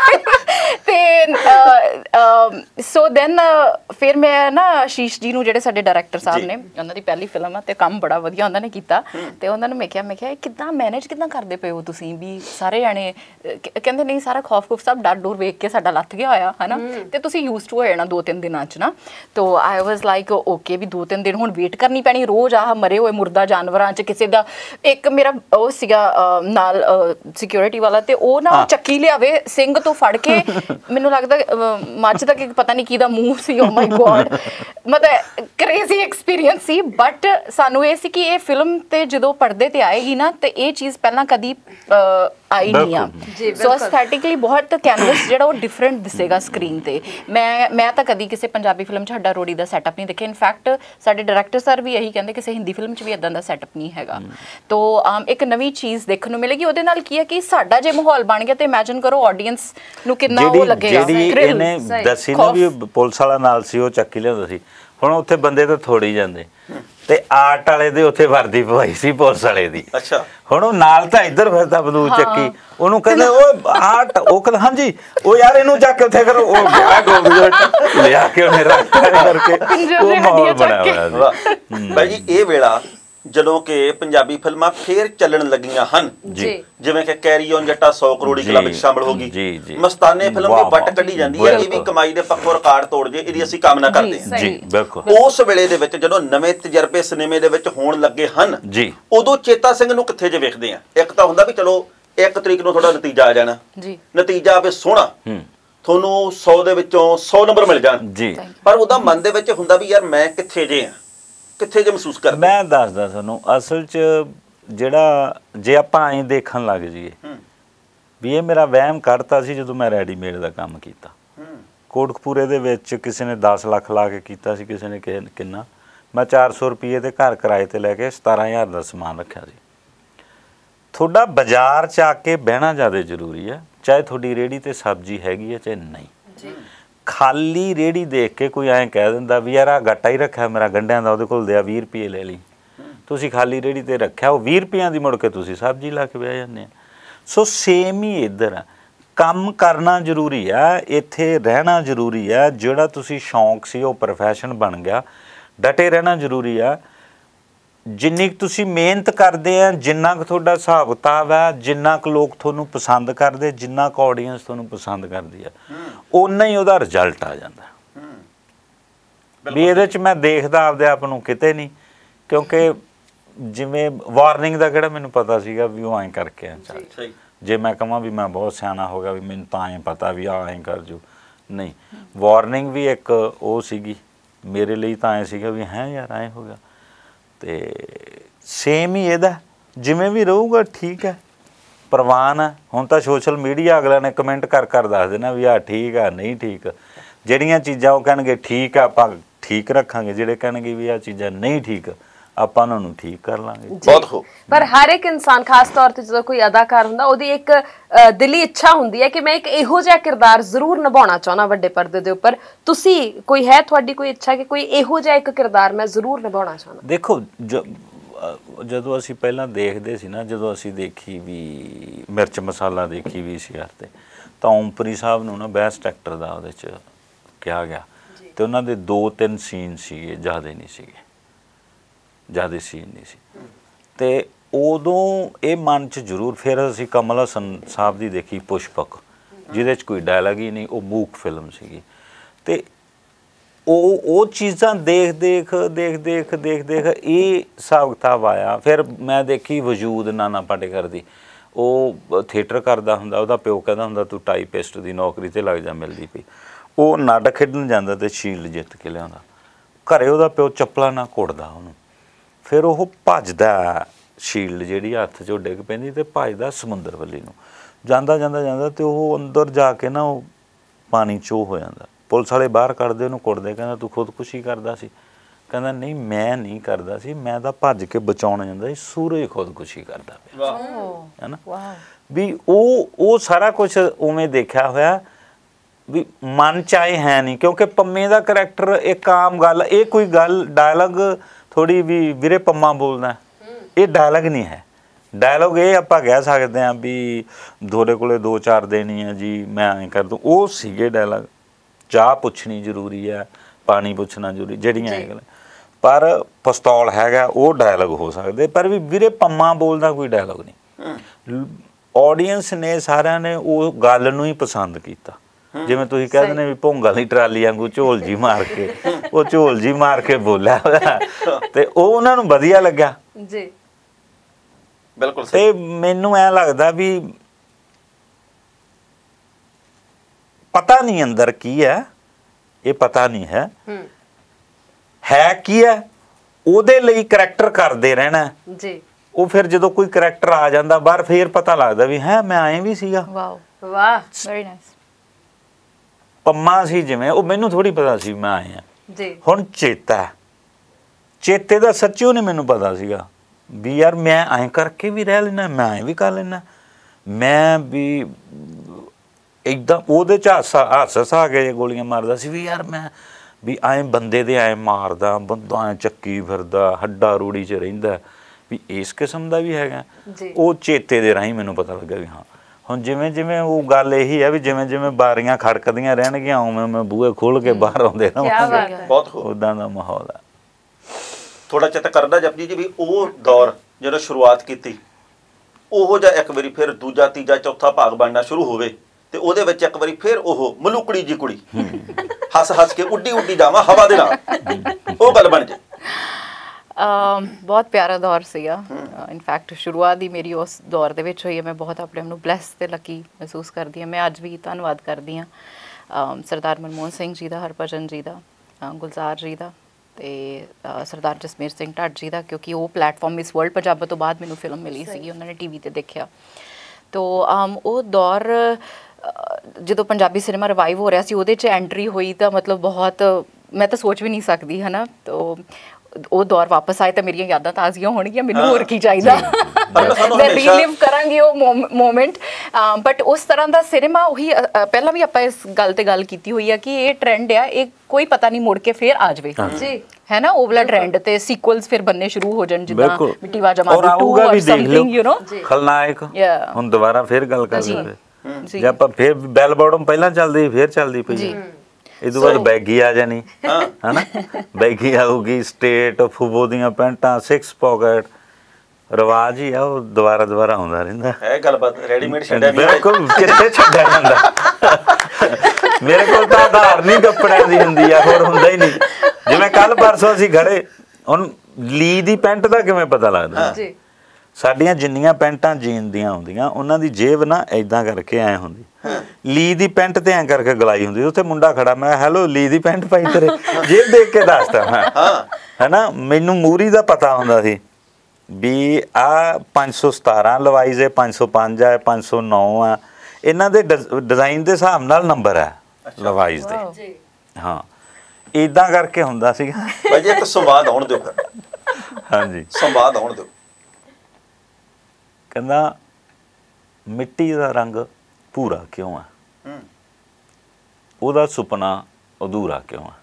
ਤੇ ਸੋ ਦੈਨ ਫਿਰ ਮੈਂ ਨਾ ਆਸ਼ੀਸ਼ ਜੀ ਨੂੰ ਜਿਹੜੇ ਸਾਡੇ ਡਾਇਰੈਕਟਰ ਸਾਹਿਬ ਨੇ ਉਹਨਾਂ ਦੀ ਪਹਿਲੀ ਫਿਲਮ ਆ ਤੇ ਕੰਮ ਬੜਾ ਵਧੀਆ ਉਹਨਾਂ ਨੇ ਕੀਤਾ ਤੇ ਉਹਨਾਂ ਨੂੰ ਮੈਂ ਕਿਹਾ ਮੈਂ ਕਿਹਾ ਕਿੱਦਾਂ ਮੈਨੇਜ ਕਿੱਦਾਂ ਕਰਦੇ ਪਏ ਹੋ ਤੁਸੀਂ ਵੀ ਸਾਰੇ ਜਾਣੇ ਕਹਿੰਦੇ ਨਹੀਂ ਸਾਰਾ ਖੌਫ ਖੁਫ ਸਭ ਡਰ ਡੋਰ ਵੇਖ ਕੇ ਸਾਡਾ ਲੱਥ ਗਿਆ ਹੋਇਆ ਹਨਾ ਤੇ ਤੁਸੀਂ ਯੂਜ਼ ਟੂ ਹੋ ਜਾਣਾ ਦੋ ਤਿੰਨ ਦਿਨਾਂ 'ਚ ਨਾ ਤੋ ਆਈ ਵਾਜ਼ ਲਾਈਕ ਓਕੇ ਵੀ ਦੋ ਤਿੰਨ ਦਿਨ ਹੁਣ ਵੇਟ ਕਰਨੀ ਪੈਣੀ ਰੋਜ਼ ਆਹ ਮਰੇ ਹੋਏ ਮੁਰਦਾ ਜਾਨਵਰਾਂ 'ਚ ਕਿਸੇ ਦਾ ਇੱਕ ਮੇਰਾ ਉਹ ਸੀਗਾ ਨਾਲ ਸਿਕਿਉਰਿਟੀ ਵਾਲਾ ਤੇ ਉਹ ਨਾ ਚੱਕੀ ਲਿਆਵੇ ਸਿੰਘ ਤੋਂ ਫੜ ਕੇ ਮੈਨੂੰ ਲੱਗਦਾ ਮੱਝ ਦਾ ਕਿ ਪਤਾ ਨਹੀਂ ਕਿਹਦਾ ਮੂੰਹ ਸੀ ਓ ਮਾਈ ਗੋਡ ਮਤਲਬ ਕ੍ਰੇਜ਼ੀ ਐਕਸਪੀਰੀਅੰਸ ਸੀ ਬਟ ਸਾਨੂੰ ਇਹ ਸੀ ਕਿ ਇਹ ਫਿਲਮ ਤੇ ਜਦੋਂ ਪਰਦੇ ਤੇ ਆਏਗੀ ਨਾ ਤੇ ਇਹ ਚੀਜ਼ ਪਹਿਲਾਂ ਕਦੀ ਆਈ ਨਹੀਂ ਆ ਸੋ ਐਸਥੈਟਿਕਲੀ ਬਹੁਤ ਕੈਨਵਸ ਜਿਹੜਾ ਉਹ ਡਿਫਰੈਂਟ ਦਿਸੇਗਾ ਸਕਰੀਨ ਤੇ ਮੈਂ ਮੈਂ ਤਾਂ ਕਦੀ ਕਿਸੇ ਪੰਜਾਬੀ ਫਿਲਮ 'ਚ ਹੱਡਾ ਰੋੜੀ ਦਾ ਸੈਟਅਪ ਨਹੀਂ ਦੇਖਿਆ ਇਨਫੈਕਟ ਸਾਡੇ ਡਾਇਰੈਕਟਰ ਸਰ ਵੀ ਇਹੀ ਕਹਿੰਦੇ ਕਿਸੇ ਹਿੰਦੀ ਫਿਲਮ 'ਚ ਵੀ ਇਦਾਂ ਦਾ ਸੈਟਅਪ ਨਹੀਂ ਹੈਗਾ ਤੋ ਇੱਕ ਨਵੀਂ ਚੀਜ਼ ਦੇਖਣ ਨੂੰ ਮਿਲੇਗੀ ਉਹਦੇ ਨਾਲ ਕੀ ਹੈ ਕਿ ਸਾਡਾ ਜੇ ਮਾਹੌਲ ਬਣ ਗਿਆ ਤੇ ਇਮੇਜਿਨ ਕਰੋ ਆਡੀਅנס ਨੂੰ ਕਿੰਨਾ ਉਹ ਲੱਗੇਗਾ ਜਿਹੜੀ ਇਹਨੇ ਦੱਸੀ ਨਾ ਵੀ ਪੁਲਿਸ ਵਾਲਾ ਨਾਲ ਸੀ ਉਹ ਚੱਕੀ ਲਿਆਉਂਦਾ ਸੀ ਹੁਣ ਉੱਥੇ ਬੰਦੇ ਤਾਂ ਥੋੜੀ ਜਾਂਦੇ ਤੇ ਆਰਟ ਵਾਲੇ ਦੇ ਉੱਥੇ ਵਰਦੀ ਪਵਾਈ ਸੀ ਪੁਲਿਸ ਵਾਲੇ ਦੀ ਅੱਛਾ ਹੁਣ ਉਹ ਨਾਲ ਤਾਂ ਇੱਧਰ ਫਿਰਦਾ ਬੰਦੂਕ ਚੱਕੀ ਉਹਨੂੰ ਕਹਿੰਦੇ ਉਹ ਆਰਟ ਉਹ ਕਹਿੰਦਾ ਹਾਂਜੀ ਉਹ ਯਾਰ ਇਹਨੂੰ ਜਾ ਕੇ ਉੱਥੇ ਕਰੋ ਉਹ ਗਿਆ ਗੋਲ ਲਿਆ ਕੇ ਉਹਨੇ ਰੱਖ ਕਰਕੇ ਉਹ ਮਾਹੌਲ ਬਣਿਆ ਹੋਇਆ ਸੀ ਭਾਈ ਜੀ ਇਹ ਵੇਲਾ ਜਦੋਂ ਕਿ ਪੰਜਾਬੀ ਫਿਲਮਾਂ ਫੇਰ ਚੱਲਣ ਲੱਗੀਆਂ ਹਨ ਜੀ ਜਿਵੇਂ ਕਿ ਕੈਰੀ ਔਨ ਜੱਟਾ ਸੌ ਕਰੋੜੀ ਕਲੱਬ ਵਿੱਚ ਸ਼ਾਮਲ ਹੋ ਗਈ ਮਸਤਾਨੇ ਫਿਲਮ ਦੀ ਵੱਟ ਕੱਢੀ ਜਾਂਦੀ ਹੈ ਇਹ ਵੀ ਕਮਾਈ ਦੇ ਪੱਖੋਂ ਰਿਕਾਰਡ ਤੋੜ ਜੇ ਇਹਦੀ ਅਸੀਂ ਕਾਮਨਾ ਕਰਦੇ ਹਾਂ ਜੀ ਬਿਲਕੁਲ ਉਸ ਵੇਲੇ ਦੇ ਵਿੱਚ ਜਦੋਂ ਨਵੇਂ ਤਜਰਬੇ ਸਿਨੇਮੇ ਦੇ ਵਿੱਚ ਹੋਣ ਲੱਗੇ ਹਨ ਜੀ ਉਦੋਂ ਚੇਤਾ ਸਿੰਘ ਨੂੰ ਕਿੱਥੇ ਜੇ ਵੇਖਦੇ ਆ ਇੱਕ ਤਾਂ ਹੁੰਦਾ ਵੀ ਚਲੋ ਇੱਕ ਤਰੀਕ ਨੂੰ ਤੁਹਾਡਾ ਨਤੀਜਾ ਆ ਜਾਣਾ ਜੀ ਨਤੀਜਾ ਆਵੇ ਸੋਹਣਾ ਤੁਹਾਨੂੰ ਸੌ ਦੇ ਵਿੱਚੋਂ ਸੌ ਨੰਬਰ ਮਿਲ ਜਾਣ ਜੀ ਪਰ ਉਹਦਾ ਮਨ ਦੇ ਵਿੱਚ ਹੁੰਦਾ ਵੀ ਯਾਰ ਮੈਂ ਕਿੱਥੇ ਜੇ ਆ ਕਿੱਥੇ ਜੇ ਮਹਿਸੂਸ ਕਰਦੇ ਮੈਂ ਦੱਸਦਾ ਤੁਹਾਨੂੰ ਅਸਲ 'ਚ ਜਿਹੜਾ ਜੇ ਆਪਾਂ ਐਂ ਦੇਖਣ ਲੱਗ ਜਾਈਏ ਵੀ ਇਹ ਮੇਰਾ ਵਹਿਮ ਕੱਢਤਾ ਸੀ ਜਦੋਂ ਮੈਂ ਰੈਡੀਮੇਡ ਦਾ ਕੰਮ ਕੀਤਾ ਕੋਟਕਪੂਰੇ ਦੇ ਵਿੱਚ ਕਿਸੇ ਨੇ ਦਸ ਲੱਖ ਲਾ ਕੇ ਕੀਤਾ ਸੀ ਕਿਸੇ ਨੇ ਕਿੰਨਾ ਮੈਂ ਚਾਰ ਸੌ ਰੁਪਏ ਤੇ ਘਰ ਕਿਰਾਏ ਤੇ ਲੈ ਕੇ ਸਤਾਰਾਂ ਹਜ਼ਾਰ ਦਾ ਸਮਾਨ ਰੱਖਿਆ ਸੀ ਤੁਹਾਡਾ ਬਾਜ਼ਾਰ 'ਚ ਆ ਕੇ ਬਹਿਣਾ ਜ਼ਿਆਦਾ ਜ਼ਰੂਰੀ ਹੈ ਚਾਹੇ ਤੁਹਾਡੀ ਰੇਹੜੀ ਤੇ ਸਬਜ਼ੀ ਹੈਗੀ ਹੈ ਚਾਹੇ ਨਹੀਂ ਖਾਲੀ ਰੇੜੀ ਦੇਖ ਕੇ ਕੋਈ ਐਂ ਕਹਿ ਦਿੰਦਾ ਵੀ ਯਾਰ ਆ ਗੱਟਾ ਹੀ ਰੱਖਿਆ ਮੇਰਾ ਗੰਢਿਆਂ ਦਾ ਉਹਦੇ ਕੋਲ ਦਿਆ ਵੀਹ ਰੁਪਏ ਲੈ ਲਈ ਤੁਸੀਂ ਖਾਲੀ ਰੇੜੀ ਤੇ ਰੱਖਿਆ ਉਹ ਵੀਹ ਰੁਪਈਆਂ ਦੀ ਮੁੜ ਕੇ ਤੁਸੀਂ ਸਬਜ਼ੀ ਲਾ ਕੇ ਬਹਿ ਜਾਂਦੇ ਆ ਸੋ ਸੇਮ ਹੀ ਇੱਧਰ ਆ ਕੰਮ ਕਰਨਾ ਜ਼ਰੂਰੀ ਆ ਇੱਥੇ ਰਹਿਣਾ ਜ਼ਰੂਰੀ ਆ ਜਿਹੜਾ ਤੁਸੀਂ ਸ਼ੌਂਕ ਸੀ ਉਹ ਪ੍ਰੋਫੈਸ਼ਨ ਬਣ ਗਿਆ ਡਟੇ ਰਹਿਣਾ ਜ਼ਰੂਰੀ ਆ ਜਿੰਨੀ ਤੁਸੀਂ ਮਿਹਨਤ ਕਰਦੇ ਆ ਜਿੰਨਾ ਕੁ ਤੁਹਾਡਾ ਹਿਸਾਬ ਕਿਤਾਬ ਹੈ ਜਿੰਨਾ ਕੁ ਲੋਕ ਤੁਹਾਨੂੰ ਪਸੰਦ ਕਰਦੇ ਜਿੰਨਾ ਕੁ ਆਡੀਅנס ਤੁਹਾਨੂੰ ਪਸੰਦ ਕਰਦੀ ਆ ਓਨਾ ਹੀ ਉਹਦਾ ਰਿਜ਼ਲਟ ਆ ਜਾਂਦਾ ਵੀ ਇਹਦੇ 'ਚ ਮੈਂ ਦੇਖਦਾ ਆਪਦੇ ਆਪ ਨੂੰ ਕਿਤੇ ਨਹੀਂ ਕਿਉਂਕਿ ਜਿਵੇਂ ਵਾਰਨਿੰਗ ਦਾ ਕਿਹੜਾ ਮੈਨੂੰ ਪਤਾ ਸੀਗਾ ਵੀ ਉਹ ਐਂ ਕਰਕੇ ਆ ਚੱਲ ਜੇ ਮੈਂ ਕਹਾਂ ਵੀ ਮੈਂ ਬਹੁਤ ਸਿਆਣਾ ਹੋ ਗਿਆ ਵੀ ਮੈਨੂੰ ਤਾਂ ਐਂ ਪਤਾ ਵੀ ਆ ਐਂ ਕਰ ਜੂ ਨਹੀਂ ਵਾਰਨਿੰਗ ਵੀ ਇੱਕ ਉਹ ਸੀਗੀ ਮੇਰੇ ਲਈ ਤਾਂ ਐਂ ਸੀਗਾ ਵੀ ਹੈ ਯਾਰ ਐਂ ਹੋ ਗਿਆ ਤੇ ਸੇਮ ਹੀ ਇਹਦਾ ਜਿਵੇਂ ਵੀ ਰਹੂਗਾ ਠੀਕ ਹੈ ਪ੍ਰਵਾਨ ਹੈ ਹੁਣ ਤਾਂ ਸੋਸ਼ਲ ਮੀਡੀਆ ਅਗਲਾ ਨੇ ਕਮੈਂਟ ਕਰ ਕਰ ਦੱਸ ਦੇਣਾ ਵੀ ਆ ਠੀਕ ਆ ਨਹੀਂ ਠੀਕ ਜਿਹੜੀਆਂ ਚੀਜ਼ਾਂ ਉਹ ਕਹਿਣਗੇ ਠੀਕ ਆ ਆਪਾਂ ਠੀਕ ਰੱਖਾਂਗੇ ਜਿਹੜੇ ਕਹਿਣਗੇ ਵੀ ਆ ਚੀਜ਼ਾਂ ਨਹੀਂ ਠੀਕ ਆਪਾਂ ਉਹਨਾਂ ਨੂੰ ਠੀਕ ਕਰ ਲਾਂਗੇ ਬਹੁਤ ਖੂਬ ਪਰ ਹਰ ਇੱਕ ਇਨਸਾਨ ਖਾਸ ਤੌਰ ਤੇ ਜਦੋਂ ਕੋਈ ਅਦਾਕਾਰ ਹੁੰਦਾ ਉਹਦੀ ਇੱਕ ਦਿਲੀ ਇੱਛਾ ਹੁੰਦੀ ਹੈ ਕਿ ਮੈਂ ਇੱਕ ਇਹੋ ਜਿਹਾ ਕਿਰਦਾਰ ਜ਼ਰੂਰ ਨਿਭਾਉਣਾ ਚਾਹੁੰਦਾ ਵੱਡੇ ਪਰਦੇ ਦੇ ਉੱਪਰ ਤੁਸੀਂ ਕੋਈ ਹੈ ਤੁਹਾਡੀ ਕੋਈ ਇੱਛਾ ਕਿ ਕੋਈ ਇਹੋ ਜਿਹਾ ਇੱਕ ਕਿਰਦਾਰ ਮੈਂ ਜ਼ਰੂਰ ਨਿਭਾਉਣਾ ਚਾਹੁੰਦਾ ਦੇਖੋ ਜਦੋਂ ਅਸੀਂ ਪਹਿਲਾਂ ਦੇਖਦੇ ਸੀ ਨਾ ਜਦੋਂ ਅਸੀਂ ਦੇਖੀ ਵੀ ਮਿਰਚ ਮਸਾਲਾ ਦੇਖੀ ਵੀ ਸੀ ਆਰ ਤੇ ਤਾਂ ਓਮਪੁਰੀ ਸਾਹਿਬ ਨੂੰ ਨਾ ਬੈਸਟ ਐਕਟਰ ਦਾ ਉਹਦੇ 'ਚ ਕਿਹਾ ਗਿਆ ਤੇ ਉਹਨਾਂ ਦੇ ਦੋ ਤਿੰਨ ਸੀਨ ਸੀਗੇ ਜ਼ਿਆਦਾ ਨਹੀਂ ਸੀਗੇ ਜ਼ਿਆਦਾ ਸੀਨ ਨਹੀਂ ਸੀ ਤੇ ਉਦੋਂ ਇਹ ਮਨ 'ਚ ਜ਼ਰੂਰ ਫਿਰ ਅਸੀਂ ਕਮਲ ਹਸਨ ਸਾਹਿਬ ਦੀ ਦੇਖੀ ਪੁਸ਼ਪਕ ਜਿਹਦੇ 'ਚ ਕੋਈ ਡਾਇਲਾਗ ਹੀ ਨਹੀਂ ਉਹ ਮੂਕ ਫਿਲਮ ਸੀਗੀ ਤੇ ਉਹ ਉਹ ਚੀਜ਼ਾਂ ਦੇਖ ਦੇਖ ਦੇਖ ਦੇਖ ਦੇਖ ਦੇਖ ਇਹ ਹਿਸਾਬ ਕਿਤਾਬ ਆਇਆ ਫਿਰ ਮੈਂ ਦੇਖੀ ਵਜੂਦ ਨਾਨਾ ਪਾਟੇਕਰ ਦੀ ਉਹ ਥੀਏਟਰ ਕਰਦਾ ਹੁੰਦਾ ਉਹਦਾ ਪਿਓ ਕਹਿੰਦਾ ਹੁੰਦਾ ਤੂੰ ਟਾਈਪਿਸਟ ਦੀ ਨੌਕਰੀ 'ਤੇ ਲੱਗ ਜਾ ਮਿਲਦੀ ਪਈ ਉਹ ਨਾਟਕ ਖੇਡਣ ਜਾਂਦਾ ਤੇ ਸ਼ੀਲਡ ਜਿੱਤ ਕੇ ਲਿਆਉਂਦਾ ਘਰੇ ਉਹਦਾ ਪਿਓ ਚੱਪਲਾਂ ਨਾਲ ਕੁੱਟਦਾ ਉਹਨੂੰ ਫਿਰ ਉਹ ਭੱਜਦਾ ਸ਼ੀਲਡ ਜਿਹੜੀ ਹੱਥ 'ਚੋਂ ਡਿੱਗ ਪੈਂਦੀ ਅਤੇ ਭੱਜਦਾ ਸਮੁੰਦਰ ਵੱਲੀ ਨੂੰ ਜਾਂਦਾ ਜਾਂਦਾ ਜਾਂਦਾ ਅਤੇ ਉਹ ਅੰਦਰ ਜਾ ਕੇ ਨਾ ਉਹ ਪਾਣੀ 'ਚ ਉਹ ਹੋ ਜਾਂਦਾ ਪੁਲਿਸ ਵਾਲੇ ਬਾਹਰ ਕੱਢਦੇ ਉਹਨੂੰ ਕੁੱਟਦੇ ਕਹਿੰਦਾ ਤੂੰ ਖੁਦਕੁਸ਼ੀ ਕਰਦਾ ਸੀ ਕਹਿੰਦਾ ਨਹੀਂ ਮੈਂ ਨਹੀਂ ਕਰਦਾ ਸੀ ਮੈਂ ਤਾਂ ਭੱਜ ਕੇ ਬਚਾਉਣ ਜਾਂਦਾ ਸੀ ਸੂਰਜ ਖੁਦਕੁਸ਼ੀ ਕਰਦਾ ਪਿਆ ਹੈ ਨਾ ਵੀ ਉਹ ਉਹ ਸਾਰਾ ਕੁਛ ਉਵੇਂ ਦੇਖਿਆ ਹੋਇਆ ਵੀ ਮਨ 'ਚ ਆਏ ਹੈ ਨਹੀਂ ਕਿਉਂਕਿ ਪੰਮੇ ਦਾ ਕਰੈਕਟਰ ਇੱਕ ਆਮ ਗੱਲ ਇਹ ਕੋਈ ਗੱਲ ਡਾਇਲੌਗ ਥੋੜ੍ਹੀ ਵੀ ਵੀਰੇ ਪੰਮਾ ਬੋਲਦਾ ਇਹ ਡਾਇਲੌਗ ਨਹੀਂ ਹੈ ਡਾਇਲੋਗ ਇਹ ਆਪਾਂ ਕਹਿ ਸਕਦੇ ਹਾਂ ਵੀ ਤੁਹਾਡੇ ਕੋਲੇ ਦੋ ਚਾਰ ਦਿਨ ਹੀ ਆ ਜੀ, ਮੈਂ ਐਂ ਕਰ ਦੂੰ, ਉਹ ਸੀਗੇ ਡਾਇਲੋਗ। ਚਾਹ ਪੁੱਛਣੀ ਜ਼ਰੂਰੀ ਹੈ, ਪਾਣੀ ਪੁੱਛਣਾ ਜ਼ਰੂਰੀ, ਜਿਹੜੀਆਂ ਇਹ ਗੱਲਾਂ। ਪਰ ਪਿਸਤੌਲ ਹੈਗਾ ਉਹ ਡਾਇਲੋਗ ਹੋ ਸਕਦੇ, ਪਰ ਵੀ ਵੀਰੇ ਪੰਮਾ ਬੋਲਦਾ ਕੋਈ ਡਾਇਲੋਗ ਨਹੀਂ। ਆਡੀਅנס ਨੇ ਸਾਰਿਆਂ ਨੇ ਉਹ ਗੱਲ ਨੂੰ ਹੀ ਪਸੰਦ ਕੀਤਾ। ਜਿਵੇਂ ਤੁਸੀਂ ਕਹਿ ਦਿੰਦੇ ਵੀ ਭੋਂਗਾ ਦੀ ਟਰਾਲੀ ਵਾਂਗੂ ਝੋਲ ਜੀ ਮਾਰ ਕੇ, ਉਹ ਝੋਲ ਜੀ ਮਾਰ ਕੇ ਬੋਲਿਆ ਤੇ ਉਹ ਉਹਨਾਂ ਨੂੰ ਵਧੀਆ ਲੱਗਾ ਜੀ। ਬਿਲਕੁਲ ਤੇ ਮੈਨੂੰ ਐ ਲੱਗਦਾ ਵੀ ਪਤਾ ਨਹੀਂ ਅੰਦਰ ਕੀ ਹੈ, ਇਹ ਪਤਾ ਨਹੀਂ ਹੈ ਹੈ ਕੀ ਹੈ, ਉਹਦੇ ਲਈ ਕਰੈਕਟਰ ਕਰਦੇ ਰਹਿਣਾ ਜੀ। ਉਹ ਫਿਰ ਜਦੋਂ ਕੋਈ ਕਰੈਕਟਰ ਆ ਜਾਂਦਾ ਬਾਹਰ ਫੇਰ ਪਤਾ ਲੱਗਦਾ ਵੀ ਹੈ ਮੈਂ ਐਂ ਵੀ ਸੀਗਾ। ਵਾਓ ਵਾਹ, ਵੈਰੀ ਨਾਈਸ। ਪੰਮਾ ਸੀ ਜਿਵੇਂ, ਉਹ ਮੈਨੂੰ ਥੋੜੀ ਪਤਾ ਸੀ ਮੈਂ ਆਇਆ ਜੀ। ਹੁਣ ਚੇਤਾ, ਚੇਤੇ ਦਾ ਸੱਚਿਓ ਨਹੀਂ ਮੈਨੂੰ ਪਤਾ ਸੀਗਾ ਵੀ ਯਾਰ ਮੈਂ ਐਂ ਕਰਕੇ ਵੀ ਰਹਿ ਲੈਣਾ, ਮੈਂ ਐਂ ਵੀ ਕਰ ਲੈਣਾ, ਮੈਂ ਵੀ ਇੱਦਾਂ ਉਹਦੇ ਚ ਹਾਸਾ ਹੱਸ ਹੱਸ ਆ ਕੇ ਗੋਲੀਆਂ ਮਾਰਦਾ ਸੀ ਵੀ ਯਾਰ ਮੈਂ ਵੀ ਐਂ ਬੰਦੇ ਦੇ ਐਂ ਮਾਰਦਾ, ਬੰਦਾ ਐਂ ਚੱਕੀ ਫਿਰਦਾ, ਹੱਡਾ ਰੂੜੀ ਚ ਰਹਿੰਦਾ, ਵੀ ਇਸ ਕਿਸਮ ਦਾ ਵੀ ਹੈਗਾ। ਉਹ ਚੇਤੇ ਦੇ ਰਾਹੀਂ ਮੈਨੂੰ ਪਤਾ ਲੱਗਾ ਵੀ ਹਾਂ। ਹੁਣ ਜਿਵੇਂ ਜਿਵੇਂ ਉਹ ਗੱਲ ਇਹੀ ਹੈ ਵੀ ਜਿਵੇਂ ਜਿਵੇਂ ਬਾਰੀਆਂ ਖੜਕਦੀਆਂ ਰਹਿਣਗੀਆਂ ਉਵੇਂ ਮੈਂ ਬੂਹੇ ਖੋਲ ਕੇ ਬਾਹਰ ਆਉਂਦੇ ਰਹਾਂਗੇ, ਬਹੁਤ ਉਦਾਂ ਦਾ ਮਾਹੌਲ ਹੈ। ਥੋੜਾ ਚਿੱਤ ਕਰਦਾ ਜਪਜੀ ਜੀ ਵੀ ਉਹ ਦੌਰ ਜਦੋਂ ਸ਼ੁਰੂਆਤ ਕੀਤੀ, ਉਹੋ ਜਿਹਾ ਇੱਕ ਵਾਰੀ ਫਿਰ ਦੂਜਾ ਤੀਜਾ ਚੌਥਾ ਭਾਗ ਬਣਨਾ ਸ਼ੁਰੂ ਹੋਵੇ ਤੇ ਉਹਦੇ ਵਿੱਚ ਇੱਕ ਵਾਰੀ ਫਿਰ ਉਹ ਮਲੂਕੜੀ ਜੀ ਕੁੜੀ ਹੱਸ ਹੱਸ ਕੇ ਉੱਡੀ ਉੱਡੀ ਜਾਵਾਂ ਹਵਾ ਦੇ ਨਾਲ, ਉਹ ਗੱਲ ਬਣ ਜੇ। ਬਹੁਤ ਪਿਆਰਾ ਦੌਰ ਸੀਗਾ। ਇਨਫੈਕਟ ਸ਼ੁਰੂਆਤ ਹੀ ਮੇਰੀ ਉਸ ਦੌਰ ਦੇ ਵਿੱਚ ਹੋਈ ਹੈ। ਮੈਂ ਬਹੁਤ ਆਪਣੇ ਆਪ ਨੂੰ ਬਲੈਸ ਤੇ ਲੱਕੀ ਮਹਿਸੂਸ ਕਰਦੀ ਹਾਂ। ਮੈਂ ਅੱਜ ਵੀ ਧੰਨਵਾਦ ਕਰਦੀ ਹਾਂ ਸਰਦਾਰ ਮਨਮੋਹਨ ਸਿੰਘ ਜੀ ਦਾ, ਹਰਭਜਨ ਜੀ ਦਾ, ਗੁਲਜ਼ਾਰ ਜੀ ਦਾ ਤੇ ਸਰਦਾਰ ਜਸਮੀਰ ਸਿੰਘ ਢੱਟ ਜੀ ਦਾ, ਕਿਉਂਕਿ ਉਹ ਪਲੇਟਫਾਰਮ ਇਸ ਵਰਲਡ ਪੰਜਾਬਾ ਤੋਂ ਬਾਅਦ ਮੈਨੂੰ ਫਿਲਮ ਮਿਲੀ ਸੀਗੀ, ਉਹਨਾਂ ਨੇ ਟੀਵੀ ਤੇ ਦੇਖਿਆ। ਤੋ ਉਹ ਦੌਰ ਜਦੋਂ ਪੰਜਾਬੀ ਸਿਨੇਮਾ ਰਿਵਾਈਵ ਹੋ ਰਿਹਾ ਸੀ, ਉਹਦੇ 'ਚ ਐਂਟਰੀ ਹੋਈ ਤਾਂ ਮਤਲਬ ਬਹੁਤ, ਮੈਂ ਤਾਂ ਸੋਚ ਵੀ ਨਹੀਂ ਸਕਦੀ ਹੈ ਨਾ। ਤੋ ਉਹ ਦੌਰ ਵਾਪਸ ਆਏ ਤਾਂ ਮੇਰੀਆਂ ਯਾਦਾਂ ਤਾਜ਼ੀਆਂ ਹੋਣਗੀਆਂ, ਮੈਨੂੰ ਹੋਰ ਕੀ ਚਾਹੀਦਾ। ਮੈਂ ਰੀਲਿਵ ਕਰਾਂਗੀ ਉਹ ਮੂਮੈਂਟ। ਬਟ ਉਸ ਤਰ੍ਹਾਂ ਦਾ ਸਿਨੇਮਾ ਉਹੀ, ਪਹਿਲਾਂ ਵੀ ਆਪਾਂ ਇਸ ਗੱਲ ਤੇ ਗੱਲ ਕੀਤੀ ਹੋਈ ਆ ਕਿ ਇਹ ਟ੍ਰੈਂਡ ਆ, ਇਹ ਕੋਈ ਪਤਾ ਨਹੀਂ ਮੁੜ ਕੇ ਫੇਰ ਆ ਜਾਵੇ ਜੀ, ਹੈ ਨਾ। ਉਹ ਵਾਲਾ ਟ੍ਰੈਂਡ ਤੇ ਸੀਕੁਅਲਸ ਫਿਰ ਬੰਨੇ ਸ਼ੁਰੂ ਹੋ ਜਾਣ, ਜਿੱਦਾਂ ਮਿੱਟੀ ਵਾ ਜਮਾਦੀ two or something, you know, Khalnayak ਹੁਣ ਦੁਬਾਰਾ ਫੇਰ ਗੱਲ ਕਰ ਸਕਦੇ ਜੇ ਆਪਾਂ। ਫੇਰ ਬੈਲ ਬਾਟਮ ਪਹਿਲਾਂ ਚੱਲਦੀ, ਫੇਰ ਚੱਲਦੀ ਪਈ, ਇਹ ਤੋਂ ਬਾਅਦ ਬੈਗੀ ਆ ਜਾਣੀ, ਹਨਾ। ਬੈਗੀ ਆਊਗੀ, ਸਟੇਟ ਫੂਬੋ ਦੀਆਂ ਪੈਂਟਾਂ, ਸਿਕਸ ਪੌਕਟ, ਰਿਵਾਜ ਹੀ ਆ, ਉਹ ਦੁਬਾਰਾ ਦੁਬਾਰਾ ਆਉਂਦਾ ਰਹਿੰਦਾ। ਇਹ ਗੱਲਬਾਤ ਰੈਡੀਮੇਡ ਛੱਡਿਆ ਵੀ ਬਿਲਕੁਲ, ਕਿੱਥੇ ਛੱਡਿਆ ਜਾਂਦਾ। ਮੇਰੇ ਕੋਲ ਤਾਂ ਆਧਾਰ ਨਹੀਂ ਕੱਪੜਿਆਂ ਦੀ ਹੁੰਦੀ ਆ, ਹੋਰ ਹੁੰਦਾ ਹੀ ਨਹੀਂ। ਜਿਵੇਂ ਕੱਲ ਪਰਸੋਂ ਅਸੀਂ ਖੜੇ, ਹੁਣ ਲੀ ਦੀ ਪੈਂਟ ਦਾ ਕਿਵੇਂ ਪਤਾ ਲੱਗਦਾ? ਸਾਡੀਆਂ ਜਿੰਨੀਆਂ ਪੈਂਟਾਂ ਜੀਨ ਦੀਆਂ ਹੁੰਦੀਆਂ, ਉਹਨਾਂ ਦੀ ਜੇਬ ਨਾ ਏਦਾਂ ਕਰਕੇ ਐ ਹੁੰਦੀ, ਲੀ ਦੀ ਪੈਂਟ ਤੇ ਐਂ ਕਰਕੇ ਗਲਾਈ ਹੁੰਦੀ। ਉੱਥੇ ਮੁੰਡਾ ਖੜਾ, ਮੈਂ ਹੈਲੋ ਲੀ ਦੀ ਪੈਂਟ ਪਾਈ ਤੇਰੇ, ਜੇਬ ਦੇਖ ਕੇ ਦੱਸਦਾ ਹਾਂ, ਹੈਨਾ। ਮੈਨੂੰ ਮੂਰੀ ਦਾ ਪਤਾ ਹੁੰਦਾ ਸੀ ਵੀ ਆਹ ਪੰਜ ਸੌ ਸਤਾਰਾਂ ਲਵਾਈਜ਼ ਹੈ, ਪੰਜ ਸੌ ਪੰਜ ਹੈ, ਪੰਜ ਸੌ ਨੌ ਆ, ਇਹਨਾਂ ਦੇ ਡਿਜ਼ਾਈਨ ਦੇ ਹਿਸਾਬ ਨਾਲ ਨੰਬਰ ਹੈ ਲਵਾਈਜ਼ ਦੇ। ਹਾਂ, ਏਦਾਂ ਕਰਕੇ ਹੁੰਦਾ ਸੀਗਾ। ਭਾਈ ਜੀ ਇੱਕ ਸੰਵਾਦ ਆਉਣ ਦਿਓ ਫਿਰ। ਹਾਂਜੀ, ਸੰਵਾਦ ਆਉਣ ਦਿਓ। ਕਹਿੰਦਾ ਮਿੱਟੀ ਦਾ ਰੰਗ ਭੂਰਾ ਕਿਉਂ ਹੈ, ਉਹਦਾ ਸੁਪਨਾ ਅਧੂਰਾ ਕਿਉਂ ਹੈ,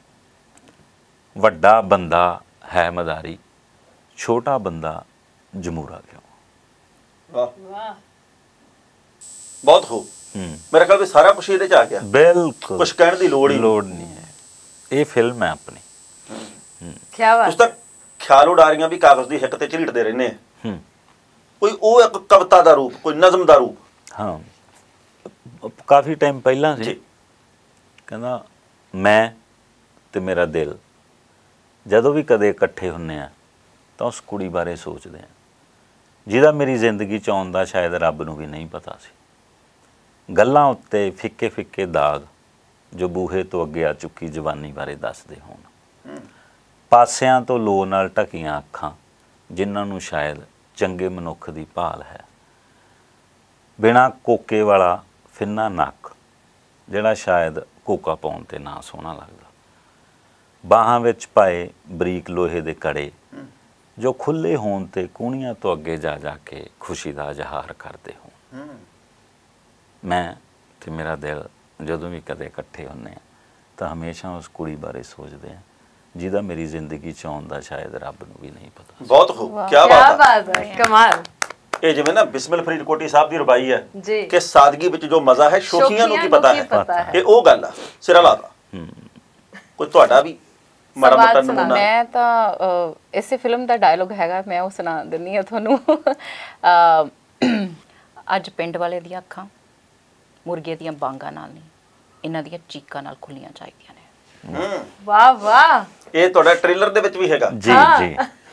ਵੱਡਾ ਬੰਦਾ ਹੈ ਮਦਾਰੀ, ਛੋਟਾ ਬੰਦਾ ਜਮੂਰਾ ਕਿਉਂ। ਵਾਹ ਵਾਹ, ਬਹੁਤ ਹੋ। ਮੇਰੇ ਖਿਆਲ ਵੀ ਸਾਰਾ ਕੁਝ ਇਹਦੇ ਚ ਆ ਗਿਆ। ਬਿਲਕੁਲ, ਕੁਝ ਕਹਿਣ ਦੀ ਲੋੜ ਹੀ ਲੋੜ ਨਹੀਂ ਹੈ। ਇਹ ਫਿਲਮ ਹੈ ਆਪਣੀ। ਕੀ ਬਾਤ। ਉਸ ਤੱਕ ਖਿਆਲ ਉਡਾਰੀਆਂ ਵੀ ਕਾਗਜ਼ ਦੀ ਹਿੱਕ ਤੇ ਝਰੀਟਦੇ ਰਹਿੰਦੇ ਆ। ਹੂੰ, ਕੋਈ ਉਹ ਇੱਕ ਕਵਿਤਾ ਦਾ ਰੂਪ, ਕੋਈ ਨਜ਼ਮ ਦਾ ਰੂਪ। ਹਾਂ, ਕਾਫੀ ਟਾਈਮ ਪਹਿਲਾਂ ਸੀ। ਕਹਿੰਦਾ ਮੈਂ ਤੇ ਮੇਰਾ ਦਿਲ ਜਦੋਂ ਵੀ ਕਦੇ ਇਕੱਠੇ ਹੁੰਨੇ ਆ ਤਾਂ ਉਸ ਕੁੜੀ ਬਾਰੇ ਸੋਚਦੇ ਆ ਜਿਹਦਾ ਮੇਰੀ ਜ਼ਿੰਦਗੀ 'ਚ ਆਉਣ ਦਾ ਸ਼ਾਇਦ ਰੱਬ ਨੂੰ ਵੀ ਨਹੀਂ ਪਤਾ ਸੀ। ਗੱਲਾਂ ਉੱਤੇ ਫਿੱਕੇ ਫਿੱਕੇ ਦਾਗ ਜੋ ਬੂਹੇ ਤੋਂ ਅੱਗੇ ਆ ਚੁੱਕੀ ਜਵਾਨੀ ਬਾਰੇ ਦੱਸਦੇ ਹੋਣ, ਪਾਸਿਆਂ ਤੋਂ ਲੋ ਨਾਲ ਢਕੀਆਂ ਅੱਖਾਂ ਜਿਨ੍ਹਾਂ ਨੂੰ ਸ਼ਾਇਦ ਚੰਗੇ ਮਨੁੱਖ ਦੀ ਭਾਲ ਹੈ, ਬਿਨਾਂ ਕੋਕੇ ਵਾਲਾ ਫਿੰਨਾ ਨੱਕ ਜਿਹੜਾ ਸ਼ਾਇਦ ਕੋਕਾ ਪਾਉਣ 'ਤੇ ਨਾ ਸੋਹਣਾ ਲੱਗਦਾ, ਬਾਹਾਂ ਵਿੱਚ ਪਾਏ ਬਰੀਕ ਲੋਹੇ ਦੇ ਕੜੇ ਜੋ ਖੁੱਲ੍ਹੇ ਹੋਣ 'ਤੇ ਕੂਹਣੀਆਂ ਤੋਂ ਅੱਗੇ ਜਾ ਜਾ ਕੇ ਖੁਸ਼ੀ ਦਾ ਇਜ਼ਹਾਰ ਕਰਦੇ ਹੋਣ। ਮੈਂ ਤੇ ਮੇਰਾ ਦਿਲ ਜਦੋਂ ਵੀ ਕਦੇ ਇਕੱਠੇ ਹੁੰਦੇ ਆ ਤਾਂ ਹਮੇਸ਼ਾ ਉਸ ਕੁੜੀ ਬਾਰੇ ਸੋਚਦੇ ਆ ਜਿਹਦਾ ਮੇਰੀ ਜ਼ਿੰਦਗੀ 'ਚ ਆਉਣ ਦਾ ਸ਼ਾਇਦ ਰੱਬ ਨੂੰ ਵੀ ਨਹੀਂ ਪਤਾ। ਬਹੁਤ ਖੂਬ, ਕੀ ਬਾਤ ਹੈ, ਕਮਾਲ। ਇਹ ਜਿਵੇਂ ਨਾ ਬਿਸਮਿਲ ਫਰੀਦਕੋਟੀ ਸਾਹਿਬ ਦੀ ਰਬਾਈ ਹੈ ਜੀ ਕਿ ਸਾਦਗੀ ਵਿੱਚ ਜੋ ਮਜ਼ਾ ਹੈ ਸ਼ੌਕੀਆਂ ਨੂੰ ਕੀ ਪਤਾ ਹੈ, ਇਹ ਉਹ ਗੱਲ ਆ ਸਿਰਾ ਲਾਦਾ। ਕੋਈ ਤੁਹਾਡਾ ਵੀ ਮਾੜਾ ਮੋਟਾ ਨਮੂਨਾ? ਮੈਂ ਤਾਂ ਇਸੇ ਫਿਲਮ ਦਾ ਡਾਇਲੋਗ ਹੈਗਾ, ਮੈਂ ਉਹ ਸੁਣਾ ਦਿੰਨੀ ਆ ਤੁਹਾਨੂੰ। ਅ, ਅੱਜ ਪਿੰਡ ਵਾਲੇ ਦੀਆਂ ਅੱਖਾਂ ਮੁਰਗੇ ਦੀਆਂ ਬਾਂਗਾਂ ਨਾਲ ਨਹੀਂ, ਇਹਨਾਂ ਦੀਆਂ ਚੀਕਾਂ ਨਾਲ ਖੁੱਲੀਆਂ ਚਾਹੀਦੀਆਂ ਨੇ। ਵਾਹ ਵਾਹ, ਇਹ ਤੁਹਾਡਾ ਟ੍ਰੇਲਰ ਦੇ ਵਿੱਚ ਵੀ ਹੈਗਾ ਜੀ ਜੀ।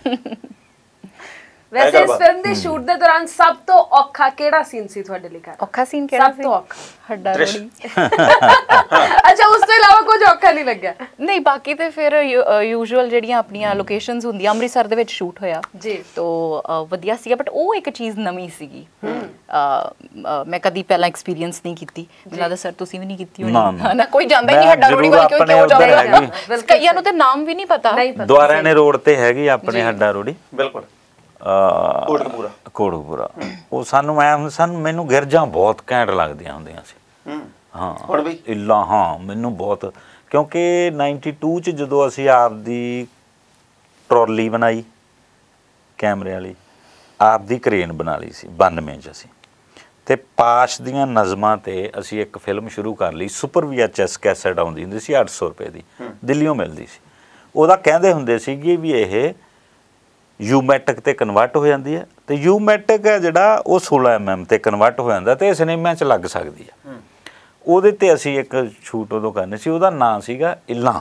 ਵੈਸੇ ਇਸ ਫਿਲਮ ਦੇ ਸ਼ੂਟ ਦੇ ਦੌਰਾਨ ਸਭ ਤੋਂ ਔਖਾ ਕਿਹੜਾ ਸੀਨ ਸੀ ਤੁਹਾਡੇ ਲਈ? ਔਖਾ ਸੀਨ ਕਿਹੜਾ ਸੀ? ਸਭ ਤੋਂ ਔਖਾ ਹੱਡਾ ਰੋੜੀ। ਅੱਛਾ, ਉਸ ਤੋਂ ਇਲਾਵਾ ਕੁਝ ਔਖਾ ਨਹੀਂ ਲੱਗਿਆ? ਨਹੀਂ, ਬਾਕੀ ਤੇ ਫਿਰ ਯੂਜੂਅਲ ਜਿਹੜੀਆਂ ਆਪਣੀਆਂ ਲੋਕੇਸ਼ਨਸ ਹੁੰਦੀਆਂ, ਅੰਮ੍ਰਿਤਸਰ ਦੇ ਵਿੱਚ ਸ਼ੂਟ ਹੋਇਆ ਜੀ, ਤੋ ਵਧੀਆ ਸੀਗਾ। ਬਟ ਉਹ ਇੱਕ ਚੀਜ਼ ਨਵੀਂ ਸੀਗੀ, ਮੈਂ ਕਦੀ ਪਹਿਲਾਂ ਐਕਸਪੀਰੀਅੰਸ ਨਹੀਂ ਕੀਤੀ। ਮੈਨੂੰ ਲੱਗਦਾ ਸਰ ਤੁਸੀਂ ਵੀ ਨਹੀਂ ਕੀਤੀ ਹੋਣੀ ਨਾ? ਕੋਈ ਜਾਂਦਾ ਹੀ ਨਹੀਂ ਹੱਡਾ ਰੋੜੀ ਵੱਲ, ਕਿਉਂ ਕਿਉਂ ਜਾਊਗਾ? ਕਈਆਂ ਨੂੰ ਤੇ ਨਾਮ ਵੀ ਨਹੀਂ ਪਤਾ। ਦੁਆਰਿਆਂ ਨੇ ਰੋਡ ਤੇ ਹੈਗੀ ਆਪਣੇ ਹੱਡਾ ਰੋੜੀ, ਬਿਲਕੁਲ ਕੋਟਕਪੂਰਾ ਕੋਟਕਪੂਰਾ। ਉਹ ਸਾਨੂੰ ਐ ਸਾਨੂੰ ਮੈਨੂੰ ਗਿਰਜਾਂ ਬਹੁਤ ਘੈਂਟ ਲੱਗਦੀਆਂ ਹੁੰਦੀਆਂ ਸੀ। ਹਾਂ ਹੁਣ ਵੀ ਇੱਲਾ, ਹਾਂ ਮੈਨੂੰ ਬਹੁਤ, ਕਿਉਂਕਿ ਨਾਈਨਟੀ ਟੂ ਚ ਜਦੋਂ ਅਸੀਂ ਆਪਦੀ ਟਰੋਲੀ ਬਣਾਈ ਕੈਮਰੇ ਵਾਲੀ, ਆਪਦੀ ਕਰੇਨ ਬਣਾ ਲਈ ਸੀ ਬਾਨਵੇਂ ਚ ਅਸੀਂ, ਤੇ ਪਾਸ਼ ਦੀਆਂ ਨਜ਼ਮਾਂ ਤੇ ਅਸੀਂ ਇੱਕ ਫਿਲਮ ਸ਼ੁਰੂ ਕਰ ਲਈ। Super V H S cassette ਆਉਂਦੀ ਹੁੰਦੀ ਸੀ, ਅੱਠ ਸੌ ਰੁਪਏ ਦੀ, ਦਿੱਲੀੋਂ ਮਿਲਦੀ ਸੀ। ਉਹਦਾ ਕਹਿੰਦੇ ਹੁੰਦੇ ਸੀਗੇ ਵੀ ਇਹ ਯੂਮੈਟਿਕ ਤੇ ਕਨਵਰਟ ਹੋ ਜਾਂਦੀ ਹੈ, ਤੇ ਯੂਮੈਟਿਕ ਹੈ ਜਿਹੜਾ ਉਹ ਸੋਲਾਂ ਐਮ ਐਮ ਤੇ ਕਨਵਰਟ ਹੋ ਜਾਂਦਾ ਤੇ ਸਿਨੇਮਾ 'ਚ ਲੱਗ ਸਕਦੀ ਹੈ। ਉਹਦੇ ਤੇ ਅਸੀਂ ਇੱਕ ਸ਼ੂਟ ਉਦੋਂ ਕਰਨੀ ਸੀ, ਉਹਦਾ ਨਾਂ ਸੀਗਾ ਇੱਲਾਂ।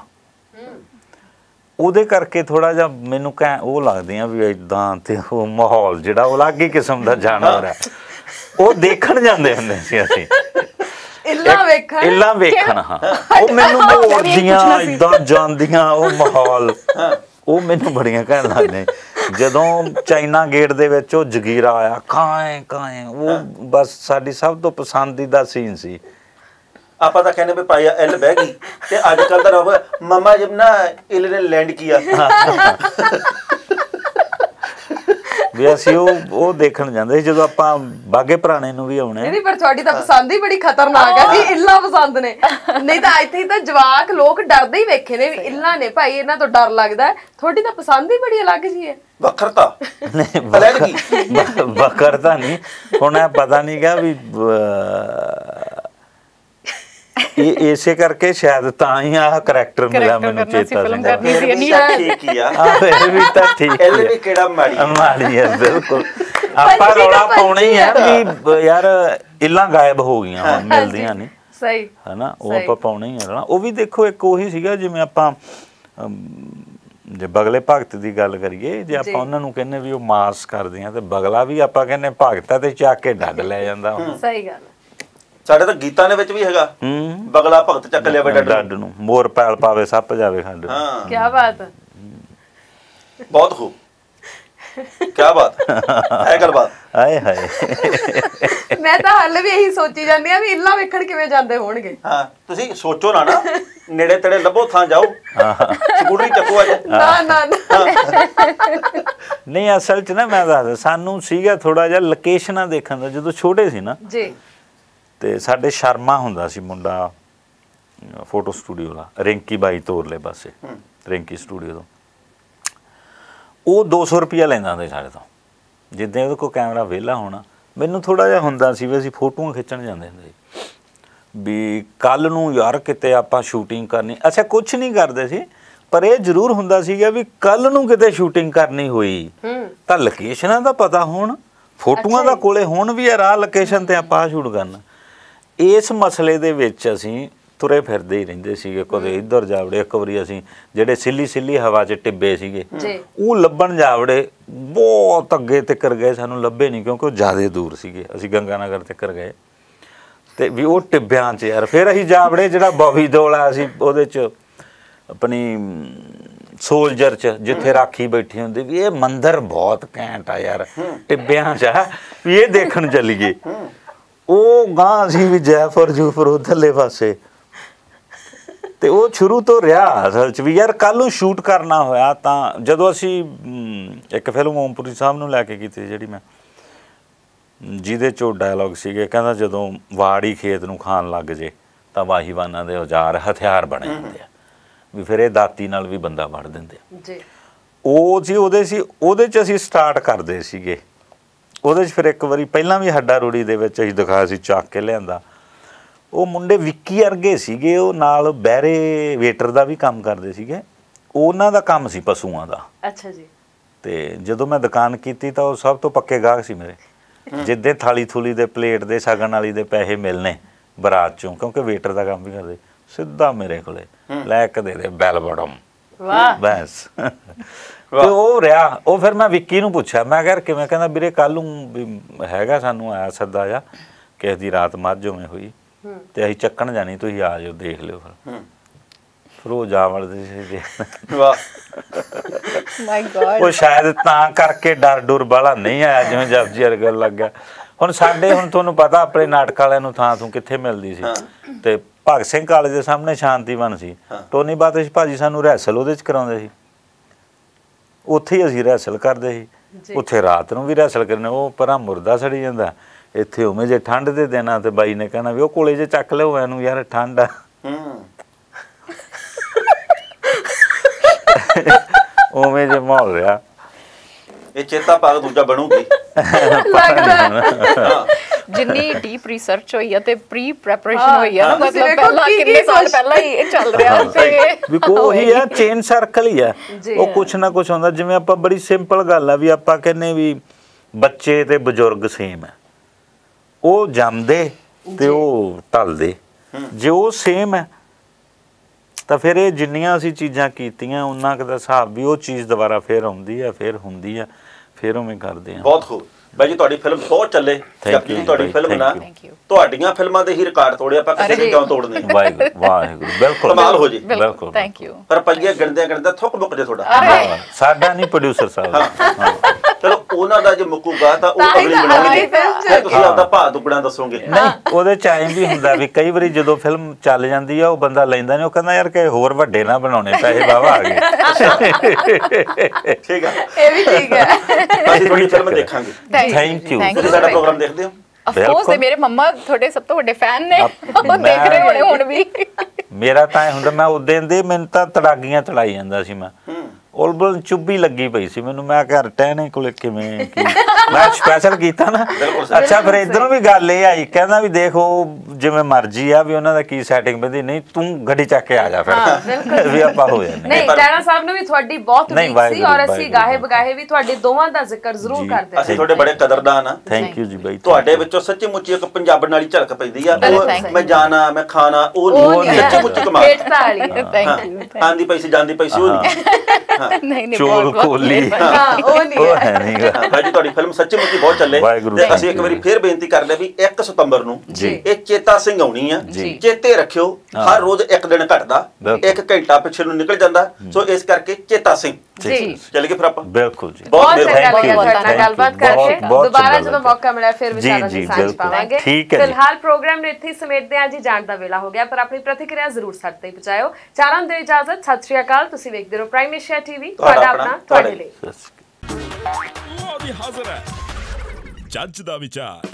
ਉਹਦੇ ਕਰਕੇ ਥੋੜਾ ਜਿਹਾ ਮੈਨੂੰ ਕਹਿ ਉਹ ਲੱਗਦੀਆਂ ਵੀ ਇਦਾਂ, ਤੇ ਉਹ ਮਾਹੌਲ ਜਿਹੜਾ ਉਹ ਅਲੱਗ ਹੀ ਕਿਸਮ ਦਾ ਜਾਨਵਰ ਹੈ। ਉਹ ਦੇਖਣ ਜਾਂਦੇ ਹੁੰਦੇ ਸੀ ਅਸੀਂ, ਇੱਲਾਂ ਵੇਖਣ ਇੱਲਾਂ ਵੇਖਣ। ਹਾਂ, ਉਹ ਮੈਨੂੰ ਮੋੜਦੀਆਂ ਇਦਾਂ ਜਾਂਦੀਆਂ, ਉਹ ਮਾਹੌਲ ਉਹ ਮੈਨੂੰ ਬੜੀਆਂ ਘੈਂਟ ਲੱਗਦੀਆਂ। ਜਦੋਂ ਚਾਈਨਾ ਗੇਟ ਦੇ ਵਿੱਚ ਉਹ ਜਗੀਰਾ ਆਇਆ ਕਾਏ ਕਾਏ, ਉਹ ਬਸ ਸਾਡੀ ਸਭ ਤੋਂ ਪਸੰਦੀਦਾ ਸੀਨ ਸੀ। ਆਪਾਂ ਤਾਂ ਕਹਿੰਦੇ ਵੀ ਭਾਈ ਐਲ ਬਹਿ ਗਈ, ਤੇ ਅੱਜ ਕੱਲ ਦਾ ਰੋਬ ਮਮਾ ਜਬ ਨਾ ਇਲ ਨੇ ਲੈਂਡ ਕੀਆ ਵੀ ਅਸੀਂ ਉਹ ਉਹ ਦੇਖਣ ਜਾਂਦੇ ਸੀ। ਜਦੋਂ ਆਪਾਂ ਬਾਗੇ ਪੁਰਾਣੇ ਨੂੰ ਵੀ ਆਉਣੇ। ਨਹੀਂ, ਪਰ ਤੁਹਾਡੀ ਤਾਂ ਪਸੰਦ ਹੀ ਬੜੀ ਖਤਰਨਾਕ ਹੈ ਜੀ, ਇੱਲਾਂ ਪਸੰਦ ਨੇ। ਨਹੀਂ ਤਾਂ ਇੱਥੇ ਤਾਂ ਜਵਾਕ ਲੋਕ ਡਰਦੇ ਹੀ ਵੇਖੇ ਨੇ ਵੀ ਇੱਲਾਂ ਨੇ ਭਾਈ, ਇਹਨਾਂ ਤੋਂ ਡਰ ਲੱਗਦਾ। ਤੁਹਾਡੀ ਤਾਂ ਪਸੰਦ ਹੀ ਬੜੀ ਅਲੱਗ ਜੀ ਹੈ। ਵੱਖਰਤਾ ਨਹੀਂ, ਵੱਖਰਤਾ ਨਹੀਂ, ਹੁਣ ਇਹ ਪਤਾ ਨਹੀਂ ਗਾ ਵੀ ਇਹ ਇਸੇ ਕਰਕੇ ਸ਼ਾਇਦ ਤਾਂ ਹੀ ਆਹ ਕਰੈਕਟਰ ਮਿਲਿਆ ਮੈਨੂੰ ਚੇਤਾ ਸਿੰਘ। ਇਹ ਵੀ ਤਾਂ ਠੀਕ ਹੀ ਆ, ਇਹ ਵੀ ਤਾਂ ਠੀਕ ਇਹ ਵੀ ਕਿਹੜਾ ਮਾੜੀ ਮਾੜੀ ਹੈ। ਬਿਲਕੁਲ, ਆਪਾਂ ਰੌਲਾ ਪਾਉਣਾ ਹੀ ਹੈ ਵੀ ਯਾਰ ਇੱਲਾਂ ਗਾਇਬ ਹੋ ਗਈਆਂ, ਹੁਣ ਮਿਲਦੀਆਂ ਨਹੀਂ, ਸਹੀ ਹੈ ਨਾ? ਉਹ ਆਪਾਂ ਪਾਉਣਾ ਹੀ ਹੈ। ਉਹ ਵੀ ਦੇਖੋ ਇੱਕ ਉਹੀ ਸੀਗਾ, ਜਿਵੇਂ ਆਪਾਂ ਜੇ ਬਗਲੇ ਭਗਤ ਦੀ ਗੱਲ ਕਰੀਏ, ਜੇ ਆਪਾਂ ਉਹਨਾਂ ਨੂੰ ਕਹਿੰਦੇ ਵੀ ਉਹ ਮਾਸ ਕਰਦੇ ਆ, ਤੇ ਬਗਲਾ ਵੀ ਆਪਾਂ ਕਹਿੰਦੇ ਭਗਤਾ ਤੇ ਚੱਕ ਕੇ ਡੱਡ ਲੈ ਜਾਂਦਾ। ਸਹੀ ਗੱਲ। ਸਾਡੇ ਤਾਂ ਗੀਤਾਂ ਦੇ ਵਿੱਚ ਵੀ ਹੈਗਾ, ਬਗਲਾ ਭਗਤ ਚੱਕ ਲਿਆ ਬੇਟਾ ਡੱਡ ਨੂੰ, ਮੋਰ ਪੈਲ ਪਾਵੇ ਸੱਪ ਜਾਵੇ ਖੰਡ। ਹਾਂ, ਕੀ ਬਾਤ ਹੈ, ਬਹੁਤ ਖੂਬ, ਕੀ ਬਾਤ ਹੈ, ਗੱਲ ਬਾਤ। ਹਾਏ ਹਾਏ, ਮੈਂ ਤਾਂ ਹਾਲੇ ਵੀ ਇਹੀ ਸੋਚੀ ਜਾਂਦੀ ਆ ਵੀ ਇੱਲਾਂ ਵੇਖਣ ਕਿਵੇਂ ਜਾਂਦੇ ਹੋਣਗੇ। ਹਾਂ, ਤੁਸੀਂ ਸੋਚੋ ਨਾ ਨਾ, ਨੇੜੇ ਤੇੜੇ ਲੱਭੋ ਥਾਂ, ਜਾਓ ਸਕੂਟਰੀ ਚੱਕੋ ਅੱਜ। ਨਾ ਨਾ ਨਹੀਂ, ਅਸਲ 'ਚ ਨਾ ਮੈਂ ਦੱਸਦਾ, ਸਾਨੂੰ ਸੀਗਾ ਥੋੜਾ ਜਿਹਾ ਲੋਕੇਸ਼ਨਾਂ ਦੇਖਣ ਦਾ। ਜਦੋਂ ਛੋਟੇ ਸੀ ਨਾ ਜੀ, ਤੇ ਸਾਡੇ ਸ਼ਰਮਾ ਹੁੰਦਾ ਸੀ ਮੁੰਡਾ ਫੋਟੋ ਸਟੂਡੀਓ ਵਾਲਾ, ਰਿੰਕੀ ਬਾਈ ਤੋਰਲੇ ਪਾਸੇ, ਰਿੰਕੀ ਸਟੂਡੀਓ ਤੋਂ। ਉਹ ਦੋ ਸੌ ਰੁਪਇਆ ਲੈਂਦਾ ਹੁੰਦਾ ਸਾਡੇ ਤੋਂ, ਜਿੱਦਾਂ ਉਹਦੇ ਕੋਲ ਕੈਮਰਾ ਵਿਹਲਾ ਹੋਣਾ। ਮੈਨੂੰ ਥੋੜਾ ਜਿਹਾ ਹੁੰਦਾ ਸੀ ਵੀ ਅਸੀਂ ਫੋਟੋਆਂ ਖਿੱਚਣ ਜਾਂਦੇ ਹੁੰਦੇ ਸੀ ਵੀ ਕੱਲ ਨੂੰ ਯਾਰ ਕਿਤੇ ਆਪਾਂ ਸ਼ੂਟਿੰਗ ਕਰਨੀ। ਅੱਛਾ, ਕੁਛ ਨਹੀਂ ਕਰਦੇ ਸੀ, ਪਰ ਇਹ ਜ਼ਰੂਰ ਹੁੰਦਾ ਸੀਗਾ ਵੀ ਕੱਲ ਨੂੰ ਕਿਤੇ ਸ਼ੂਟਿੰਗ ਕਰਨੀ ਹੋਈ ਤਾਂ ਲੋਕੇਸ਼ਨਾਂ ਦਾ ਪਤਾ ਹੋਣ, ਫੋਟੋਆਂ ਦਾ ਕੋਲੇ ਹੋਣ ਵੀ ਯਾਰ ਆਹ ਲੋਕੇਸ਼ਨ ਤੇ ਆਪਾਂ ਸ਼ੂਟ ਕਰਨਾ। ਇਸ ਮਸਲੇ ਦੇ ਵਿੱਚ ਅਸੀਂ ਤੁਰੇ ਫਿਰਦੇ ਹੀ ਰਹਿੰਦੇ ਸੀਗੇ, ਕਦੇ ਇੱਧਰ ਜਾਵੜੇ। ਇੱਕ ਵਾਰੀ ਅਸੀਂ ਜਿਹੜੇ ਸਿੱਲੀ ਸਿੱਲੀ ਹਵਾ 'ਚ ਟਿੱਬੇ ਸੀਗੇ, ਉਹ ਲੱਭਣ ਜਾਵੜੇ, ਬਹੁਤ ਅੱਗੇ ਤੱਕਰ ਗਏ, ਸਾਨੂੰ ਲੱਭੇ ਨਹੀਂ ਕਿਉਂਕਿ ਉਹ ਜ਼ਿਆਦਾ ਦੂਰ ਸੀਗੇ। ਅਸੀਂ ਗੰਗਾ ਨਗਰ ਤੱਕਰ ਗਏ, ਤੇ ਵੀ ਉਹ ਟਿੱਬਿਆਂ 'ਚ ਯਾਰ ਫਿਰ ਅਸੀਂ ਜਾਵੜੇ। ਜਿਹੜਾ ਬੋਵੀ ਦੋਲਾ ਅਸੀਂ ਉਹਦੇ 'ਚ ਆਪਣੀ ਸੋਲਜਰ 'ਚ ਜਿੱਥੇ ਰਾਖੀ ਬੈਠੀ ਹੁੰਦੀ, ਵੀ ਇਹ ਮੰਦਿਰ ਬਹੁਤ ਘੈਂਟ ਆ ਯਾਰ, ਟਿੱਬਿਆਂ 'ਚ ਆ, ਵੀ ਇਹ ਦੇਖਣ ਚੱਲੀਏ। ਉਹ ਗਾਂ ਅਸੀਂ ਵੀ ਜੈਫਰ ਜੂਫਰ ਉੱਧਰਲੇ ਪਾਸੇ, ਤੇ ਉਹ ਸ਼ੁਰੂ ਤੋਂ ਰਿਹਾ ਅਸਲ 'ਚ ਵੀ ਯਾਰ ਕੱਲ੍ਹ ਨੂੰ ਸ਼ੂਟ ਕਰਨਾ ਹੋਇਆ ਤਾਂ। ਜਦੋਂ ਅਸੀਂ ਇੱਕ ਫਿਲਮ ਓਮਪੁਰੀ ਸਾਹਿਬ ਨੂੰ ਲੈ ਕੇ ਕੀਤੀ, ਜਿਹੜੀ ਮੈਂ, ਜਿਹਦੇ 'ਚੋਂ ਡਾਇਲੋਗ ਸੀਗੇ, ਕਹਿੰਦਾ ਜਦੋਂ ਵਾੜੀ ਖੇਤ ਨੂੰ ਖਾਣ ਲੱਗ ਜੇ ਤਾਂ ਵਾਹੀਵਾਨਾਂ ਦੇ ਔਜ਼ਾਰ ਹਥਿਆਰ ਬਣੇ ਜਾਂਦੇ ਆ, ਵੀ ਫਿਰ ਇਹ ਦਾਤੀ ਨਾਲ ਵੀ ਬੰਦਾ ਵੜ ਦਿੰਦੇ ਆ ਜੀ। ਉਹ ਜੀ ਉਹਦੇ ਸੀ, ਉਹਦੇ 'ਚ ਅਸੀਂ ਸਟਾਰਟ ਕਰਦੇ ਸੀਗੇ ਉਹਦੇ 'ਚ ਫਿਰ ਇੱਕ ਵਾਰੀ ਪਹਿਲਾਂ ਵੀ ਹੱਡਾ ਰੂੜੀ ਦੇ ਵਿੱਚ ਅਸੀਂ ਦਿਖਾਇਆ ਸੀ, ਚੱਕ ਕੇ ਲਿਆਂਦਾ। ਉਹ ਮੁੰਡੇ ਵਿੱਕੀ ਵਰਗੇ ਸੀਗੇ, ਉਹ ਨਾਲ ਬਹਿਰੇ ਵੇਟਰ ਦਾ ਵੀ ਕੰਮ ਕਰਦੇ ਸੀਗੇ। ਉਹਨਾਂ ਦਾ ਕੰਮ ਸੀ ਪਸ਼ੂਆਂ ਦਾ। ਅੱਛਾ ਜੀ। ਤੇ ਜਦੋਂ ਮੈਂ ਦੁਕਾਨ ਕੀਤੀ ਤਾਂ ਉਹ ਸਭ ਤੋਂ ਪੱਕੇ ਗਾਹਕ ਸੀ ਮੇਰੇ। ਜਿੱਦੇ ਥਾਲੀ ਥੂਲੀ ਦੇ ਪਲੇਟ ਦੇ ਸ਼ਗਨ ਵਾਲੀ ਦੇ ਪੈਸੇ ਮਿਲਨੇ ਬਰਾਤ ਚੋਂ, ਕਿਉਂਕਿ ਵੇਟਰ ਦਾ ਕੰਮ ਵੀ ਕਰਦੇ, ਸਿੱਧਾ ਮੇਰੇ ਕੋਲੇ ਲੈ ਕੇ ਦੇ ਦੇ ਬੈਲ ਬਟਮ। ਵਾਹ ਬਸ। ਤੇ ਉਹ ਰਿਹਾ। ਉਹ ਫਿਰ ਮੈਂ ਵਿੱਕੀ ਨੂੰ ਪੁੱਛਿਆ, ਮੈਂ ਕਿਹਾ ਕਿਵੇਂ? ਕਹਿੰਦਾ ਵੀਰੇ ਕੱਲ ਨੂੰ ਵੀ ਹੈਗਾ, ਸਾਨੂੰ ਆਇਆ ਸੱਦਾ ਜਾ, ਕਿਸੇ ਦੀ ਰਾਤ ਮੱਝ ਉਵੇਂ ਹੋਈ ਤੇ ਅਸੀਂ ਚੱਕਣ ਜਾਣੀ, ਤੁਸੀਂ ਆ ਜਾਓ ਦੇਖ ਲਿਓ। ਫਿਰ ਫਿਰ ਉਹ ਜਾ ਵੜਦੇ ਸੀ। ਵਾਹ ਮਾਈ ਗॉड। ਉਹ ਸ਼ਾਇਦ ਤਾਂ ਕਰਕੇ ਡਰ ਡੁਰ ਵਾਲਾ ਨਹੀਂ ਆਇਆ ਜਿਵੇਂ ਜਪਜੀ ਵਰਗਾ ਲੱਗਾ। ਹੁਣ ਸਾਡੇ, ਹੁਣ ਤੁਹਾਨੂੰ ਪਤਾ ਆਪਣੇ ਨਾਟਕ ਵਾਲਿਆਂ ਨੂੰ ਥਾਂ ਥੂ ਕਿੱਥੇ ਮਿਲਦੀ ਸੀ। ਤੇ ਭਗਤ ਸਿੰਘ ਕਾਲਜ ਦੇ ਸਾਹਮਣੇ ਸ਼ਾਂਤੀਵਨ ਸੀ, ਟੋਨੀ ਬਾਤਿਸ਼ ਭਾਜੀ ਸਾਨੂੰ ਰਿਹਰਸਲ ਉਹਦੇ 'ਚ ਕਰਾਉਂਦੇ ਸੀ। ਉੱਥੇ ਹੀ ਅਸੀਂ ਰਿਹਰਸਲ ਕਰਦੇ ਸੀ। ਉੱਥੇ ਰਾਤ ਨੂੰ ਵੀ ਰਿਹਰਸਲ ਕਰਨੇ। ਉਹ ਪਰਾਂ ਮੁਰਦਾ ਸੜੀ ਜਾਂਦਾ, ਇੱਥੇ ਉਵੇਂ ਜੇ ਠੰਡ ਦੇ ਦਿਨਾਂ ਤੇ ਬਾਈ ਨੇ ਕਹਿਣਾ ਵੀ ਉਹ ਕੋਲੇ ਜੇ ਚੱਕ ਲਿਓ ਇਹਨੂੰ, ਯਾਰ ਠੰਡ ਆ। ਉਵੇਂ ਜੇ ਮਾਹੌਲ ਰਿਹਾ। ਇਹ ਚੇਤਾ ਭਾਗ ਦੂਜਾ ਬਣੂਗੀ ਲੱਗਦਾ। ਜਿੰਨੀ ਡੀਪ ਰਿਸਰਚ ਹੋਈ ਹੈ ਤੇ ਪ੍ਰੀ ਪ੍ਰੈਪਰੇਸ਼ਨ ਹੋਈ ਹੈ ਨਾ, ਮਤਲਬ ਪਹਿਲਾਂ ਕਿੰਨੇ ਸਾਲ ਪਹਿਲਾਂ ਹੀ ਇਹ ਚੱਲ ਰਿਹਾ ਤੇ ਵੀ ਕੋਈ ਆ ਚੇਨ ਸਰਕਲ ਹੀ ਆ। ਉਹ ਕੁਛ ਨਾ ਕੁਛ ਹੁੰਦਾ। ਜਿਵੇਂ ਆਪਾਂ ਬੜੀ ਸਿੰਪਲ ਗੱਲ ਆ ਵੀ ਆਪਾਂ ਕਹਿੰਨੇ ਵੀ ਬੱਚੇ ਤੇ ਬਜ਼ੁਰਗ ਸੇਮ ਹੈ, ਉਹ ਜੰਮਦੇ ਤੇ ਉਹ ਢਲਦੇ। ਜੇ ਉਹ ਸੇਮ ਹੈ ਤਾਂ ਫਿਰ ਇਹ ਜਿੰਨੀਆਂ ਅਸੀਂ ਚੀਜ਼ਾਂ ਕੀਤੀਆਂ ਉਹਨਾਂ ਕੁ ਦਾ ਹਿਸਾਬ ਵੀ ਉਹ ਚੀਜ਼ ਦੁਬਾਰਾ ਫਿਰ ਆਉਂਦੀ ਆ, ਫਿਰ ਹੁੰਦੀ ਆ, ਫਿਰ ਉਵੇਂ ਕਰਦੇ ਆ। ਬਹੁਤ ਖੂਬ ਬਾਈ ਜੀ, ਤੁਹਾਡੀ ਫਿਲਮ ਬਹੁਤ ਚੱਲੇ। ਜਪਜੀ ਜੀ ਤੁਹਾਡੀ ਫਿਲਮ ਨਾ ਤੁਹਾਡੀਆਂ ਫਿਲਮਾਂ ਦੇ ਹੀ ਰਿਕਾਰਡ ਤੋੜੇ, ਆਪਾਂ ਕਿਸੇ ਨੇ ਕਿਉਂ ਤੋੜਨੇ? ਵਾਹਿਗੁਰੂ ਵਾਹਿਗੁਰੂ, ਬਿਲਕੁਲ ਕਮਾਲ ਹੋ ਜੀ। ਬਿਲਕੁਲ ਥੈਂਕ ਯੂ। ਰੁਪਈਏ ਗਿਣਦੇ ਗਿਣਦੇ ਥੁੱਕ ਮੁੱਕ ਜੇ ਤੁਹਾਡਾ। ਸਾਡਾ ਨਹੀਂ ਪ੍ਰੋਡਿਊਸਰ ਸਾਹਿਬ। ਚਲੋ ਉਹਨਾਂ ਦਾ ਜੇ ਮੁੱਕੂਗਾ ਤਾਂ ਉਹ ਅਗਲੀ ਬਣਾਉਣਗੇ, ਫਿਰ ਤੁਸੀਂ ਆਪਦਾ ਭਾਅ ਦੁੱਗਣਾ ਦੱਸੋਗੇ। ਨਹੀਂ, ਉਹਦੇ ਚ ਐਂ ਵੀ ਹੁੰਦਾ ਵੀ ਕਈ ਵਾਰੀ ਜਦੋਂ ਫਿਲਮ ਚੱਲ ਜਾਂਦੀ ਆ ਉਹ ਬੰਦਾ ਲੈਂਦਾ ਨਹੀਂ, ਉਹ ਕਹਿੰਦਾ ਯਾਰ ਕਿ ਹੋਰ ਵੱਡੇ ਨਾ ਬਣਾਉਣੇ, ਪੈਸੇ ਵਾਵਾ ਆ ਗਏ। ਠੀਕ ਆ, ਇਹ ਵੀ ਠੀਕ ਹੈ। ਅਸੀਂ ਤੁਹਾਡੀ ਫਿਲਮ ਦੇਖਾਂਗੇ। Thank you. ਤੁਸੀਂ ਸਾਡਾ ਪ੍ਰੋਗਰਾਮ ਦੇਖਦੇ ਹੋ? ਆਫ ਕੋਰਸ, ਤੇ ਮੇਰੇ ਮੰਮਾ ਤੁਹਾਡੇ ਸਭ ਤੋਂ ਵੱਡੇ ਫੈਨ ਨੇ, ਉਹ ਦੇਖ ਰਹੇ ਹੋਣੇ ਹੁਣ ਵੀ। ਮੇਰਾ ਤਾਂ ਇਹ ਹੁੰਦਾ, ਮੈਂ ਉਦੋਂ ਦੇ ਮੈਨੂੰ ਤਾਂ ਤੜਾਗੀਆਂ ਚੜਾਈ ਜਾਂਦਾ ਸੀ। ਮੈਂ ਉਲਬਲ ਚੁੱਭੀ ਲੱਗੀ ਪਈ ਸੀ ਮੈਨੂੰ। ਮੈਂ ਘਰ ਟਹਿਣੇ ਕੋਲੇ ਕਿਵੇਂ ਕੀ ਮੈਂ ਸਪੈਸ਼ਲ ਕੀਤਾ ਨਾ। ਅੱਛਾ, ਫਿਰ ਇਧਰੋਂ ਵੀ ਗੱਲ ਇਹ ਆਈ, ਕਹਿੰਦਾ ਵੀ ਦੇਖ ਉਹ ਜਿਵੇਂ ਮਰਜ਼ੀ ਆ ਵੀ ਉਹਨਾਂ ਦਾ ਕੀ ਸੈਟਿੰਗ ਬੰਦੀ, ਨਹੀਂ ਤੂੰ ਗੱਡੀ ਚੱਕ ਕੇ ਆ ਜਾ ਫਿਰ ਵੀ ਆਪਾਂ ਹੋ ਜਾਂਦੇ। ਨਹੀਂ, ਟੈਣਾ ਸਾਹਿਬ ਨੂੰ ਵੀ ਤੁਹਾਡੀ ਬਹੁਤ ਉਮੀਦ ਸੀ ਔਰ ਅਸੀਂ ਗਾਹੇ ਬਗਾਹੇ ਵੀ ਤੁਹਾਡੇ ਦੋਵਾਂ ਦਾ ਜ਼ਿਕਰ ਜ਼ਰੂਰ ਕਰਦੇ ਹਾਂ। ਅਸੀਂ ਤੁਹਾਡੇ ਬੜੇ ਕਦਰਦਾਨ ਆ। ਥੈਂਕ ਯੂ ਜੀ ਬਾਈ। ਤੁਹਾਡੇ ਵਿੱਚੋਂ ਸੱਚੀ ਮੁੱਚੀ ਇੱਕ ਪੰਜਾਬਣ ਵਾਲੀ ਝਲਕ ਪੈਂਦੀ ਆ। ਮੈਂ ਜਾਣਾ, ਮੈਂ ਖਾਣਾ, ਉਹ ਨਹੀਂ, ਸੱਚੀ ਮੁੱਚੀ ਕਮਾਲ। Thank you. ਆਂਦੀ ਪੈਸੀ ਜਾਂਦੀ ਪੈਸੀ ਉਹ ਨਹੀਂ। ਨਹੀਂ ਨਹੀਂ, ਚੋਲ ਕੋਲੀ ਹਾਂ, ਉਹ ਨਹੀਂ ਉਹ ਹੈ ਨਹੀਂ। ਭਾਈ ਜੀ ਤੁਹਾਡੀ ਫਿਲਮ ਸੱਚੀ ਮੁੱਚੀ ਬਹੁਤ ਚੱਲੇ। ਤੇ ਅਸੀਂ ਇੱਕ ਵਾਰੀ ਫੇਰ ਬੇਨਤੀ ਕਰਦੇ ਵੀ ਇੱਕ ਸਤੰਬਰ ਨੂੰ ਇਹ ਚੇਤਾ ਸਿੰਘ ਆਉਣੀ ਆ। ਚੇਤੇ ਰੱਖਿਓ, ਹਰ ਰੋਜ਼ ਇੱਕ ਦਿਨ ਘਟਦਾ, ਇੱਕ ਘੰਟਾ ਪਿੱਛੇ ਨੂੰ ਨਿਕਲ ਜਾਂਦਾ। ਸੋ ਇਸ ਕਰਕੇ ਚੇਤਾ ਸਿੰਘ ਜੀ ਚੱਲ ਗਏ ਫਿਰ ਆਪਾਂ। ਬਿਲਕੁਲ ਜੀ, ਬਹੁਤ ਚੰਗਾ ਲੱਗਿਆ ਤੁਹਾਡੇ ਨਾਲ ਗੱਲਬਾਤ ਕਰਕੇ। ਦੁਬਾਰਾ ਜਦੋਂ ਮੌਕਾ ਮਿਲਿਆ ਫਿਰ ਵਿਚਾਰਾਂ ਦੀ ਸਾਂਝ ਪਾਵਾਂਗੇ। ਫਿਲਹਾਲ ਪ੍ਰੋਗਰਾਮ ਨੂੰ ਇੱਥੇ ਸਮੇਟਦੇ ਹਾਂ ਜੀ, ਜਾਣ ਦਾ ਵੇਲਾ ਹੋ ਗਿਆ, ਪਰ ਆਪਣੀ ਪ੍ਰਤੀਕਿਰਿਆ ਜ਼ਰੂਰ ਸਾਡੇ ਤੇ ਪਹੁੰਚਾਇਓ। ਚਾਰਾਂ ਨੂੰ ਦਿਓ ਇਜਾਜ਼ਤ। ਸਤਿ ਸ਼੍ਰੀ ਅਕਾਲ। ਤੁਸੀਂ ਵੇਖਦੇ ਰਹੋ ਪ੍ਰਾਈਮ ਏਸ਼ੀਆ ਟੀਵੀ, ਤੁਹਾਡਾ ਆਪਣਾ ਤੁਹਾਡੇ ਲਈ। ਉਹ ਵੀ ਹਾਜ਼ਰ ਹੈ ਜੱਜ ਦਾ ਵਿਚਾਰ।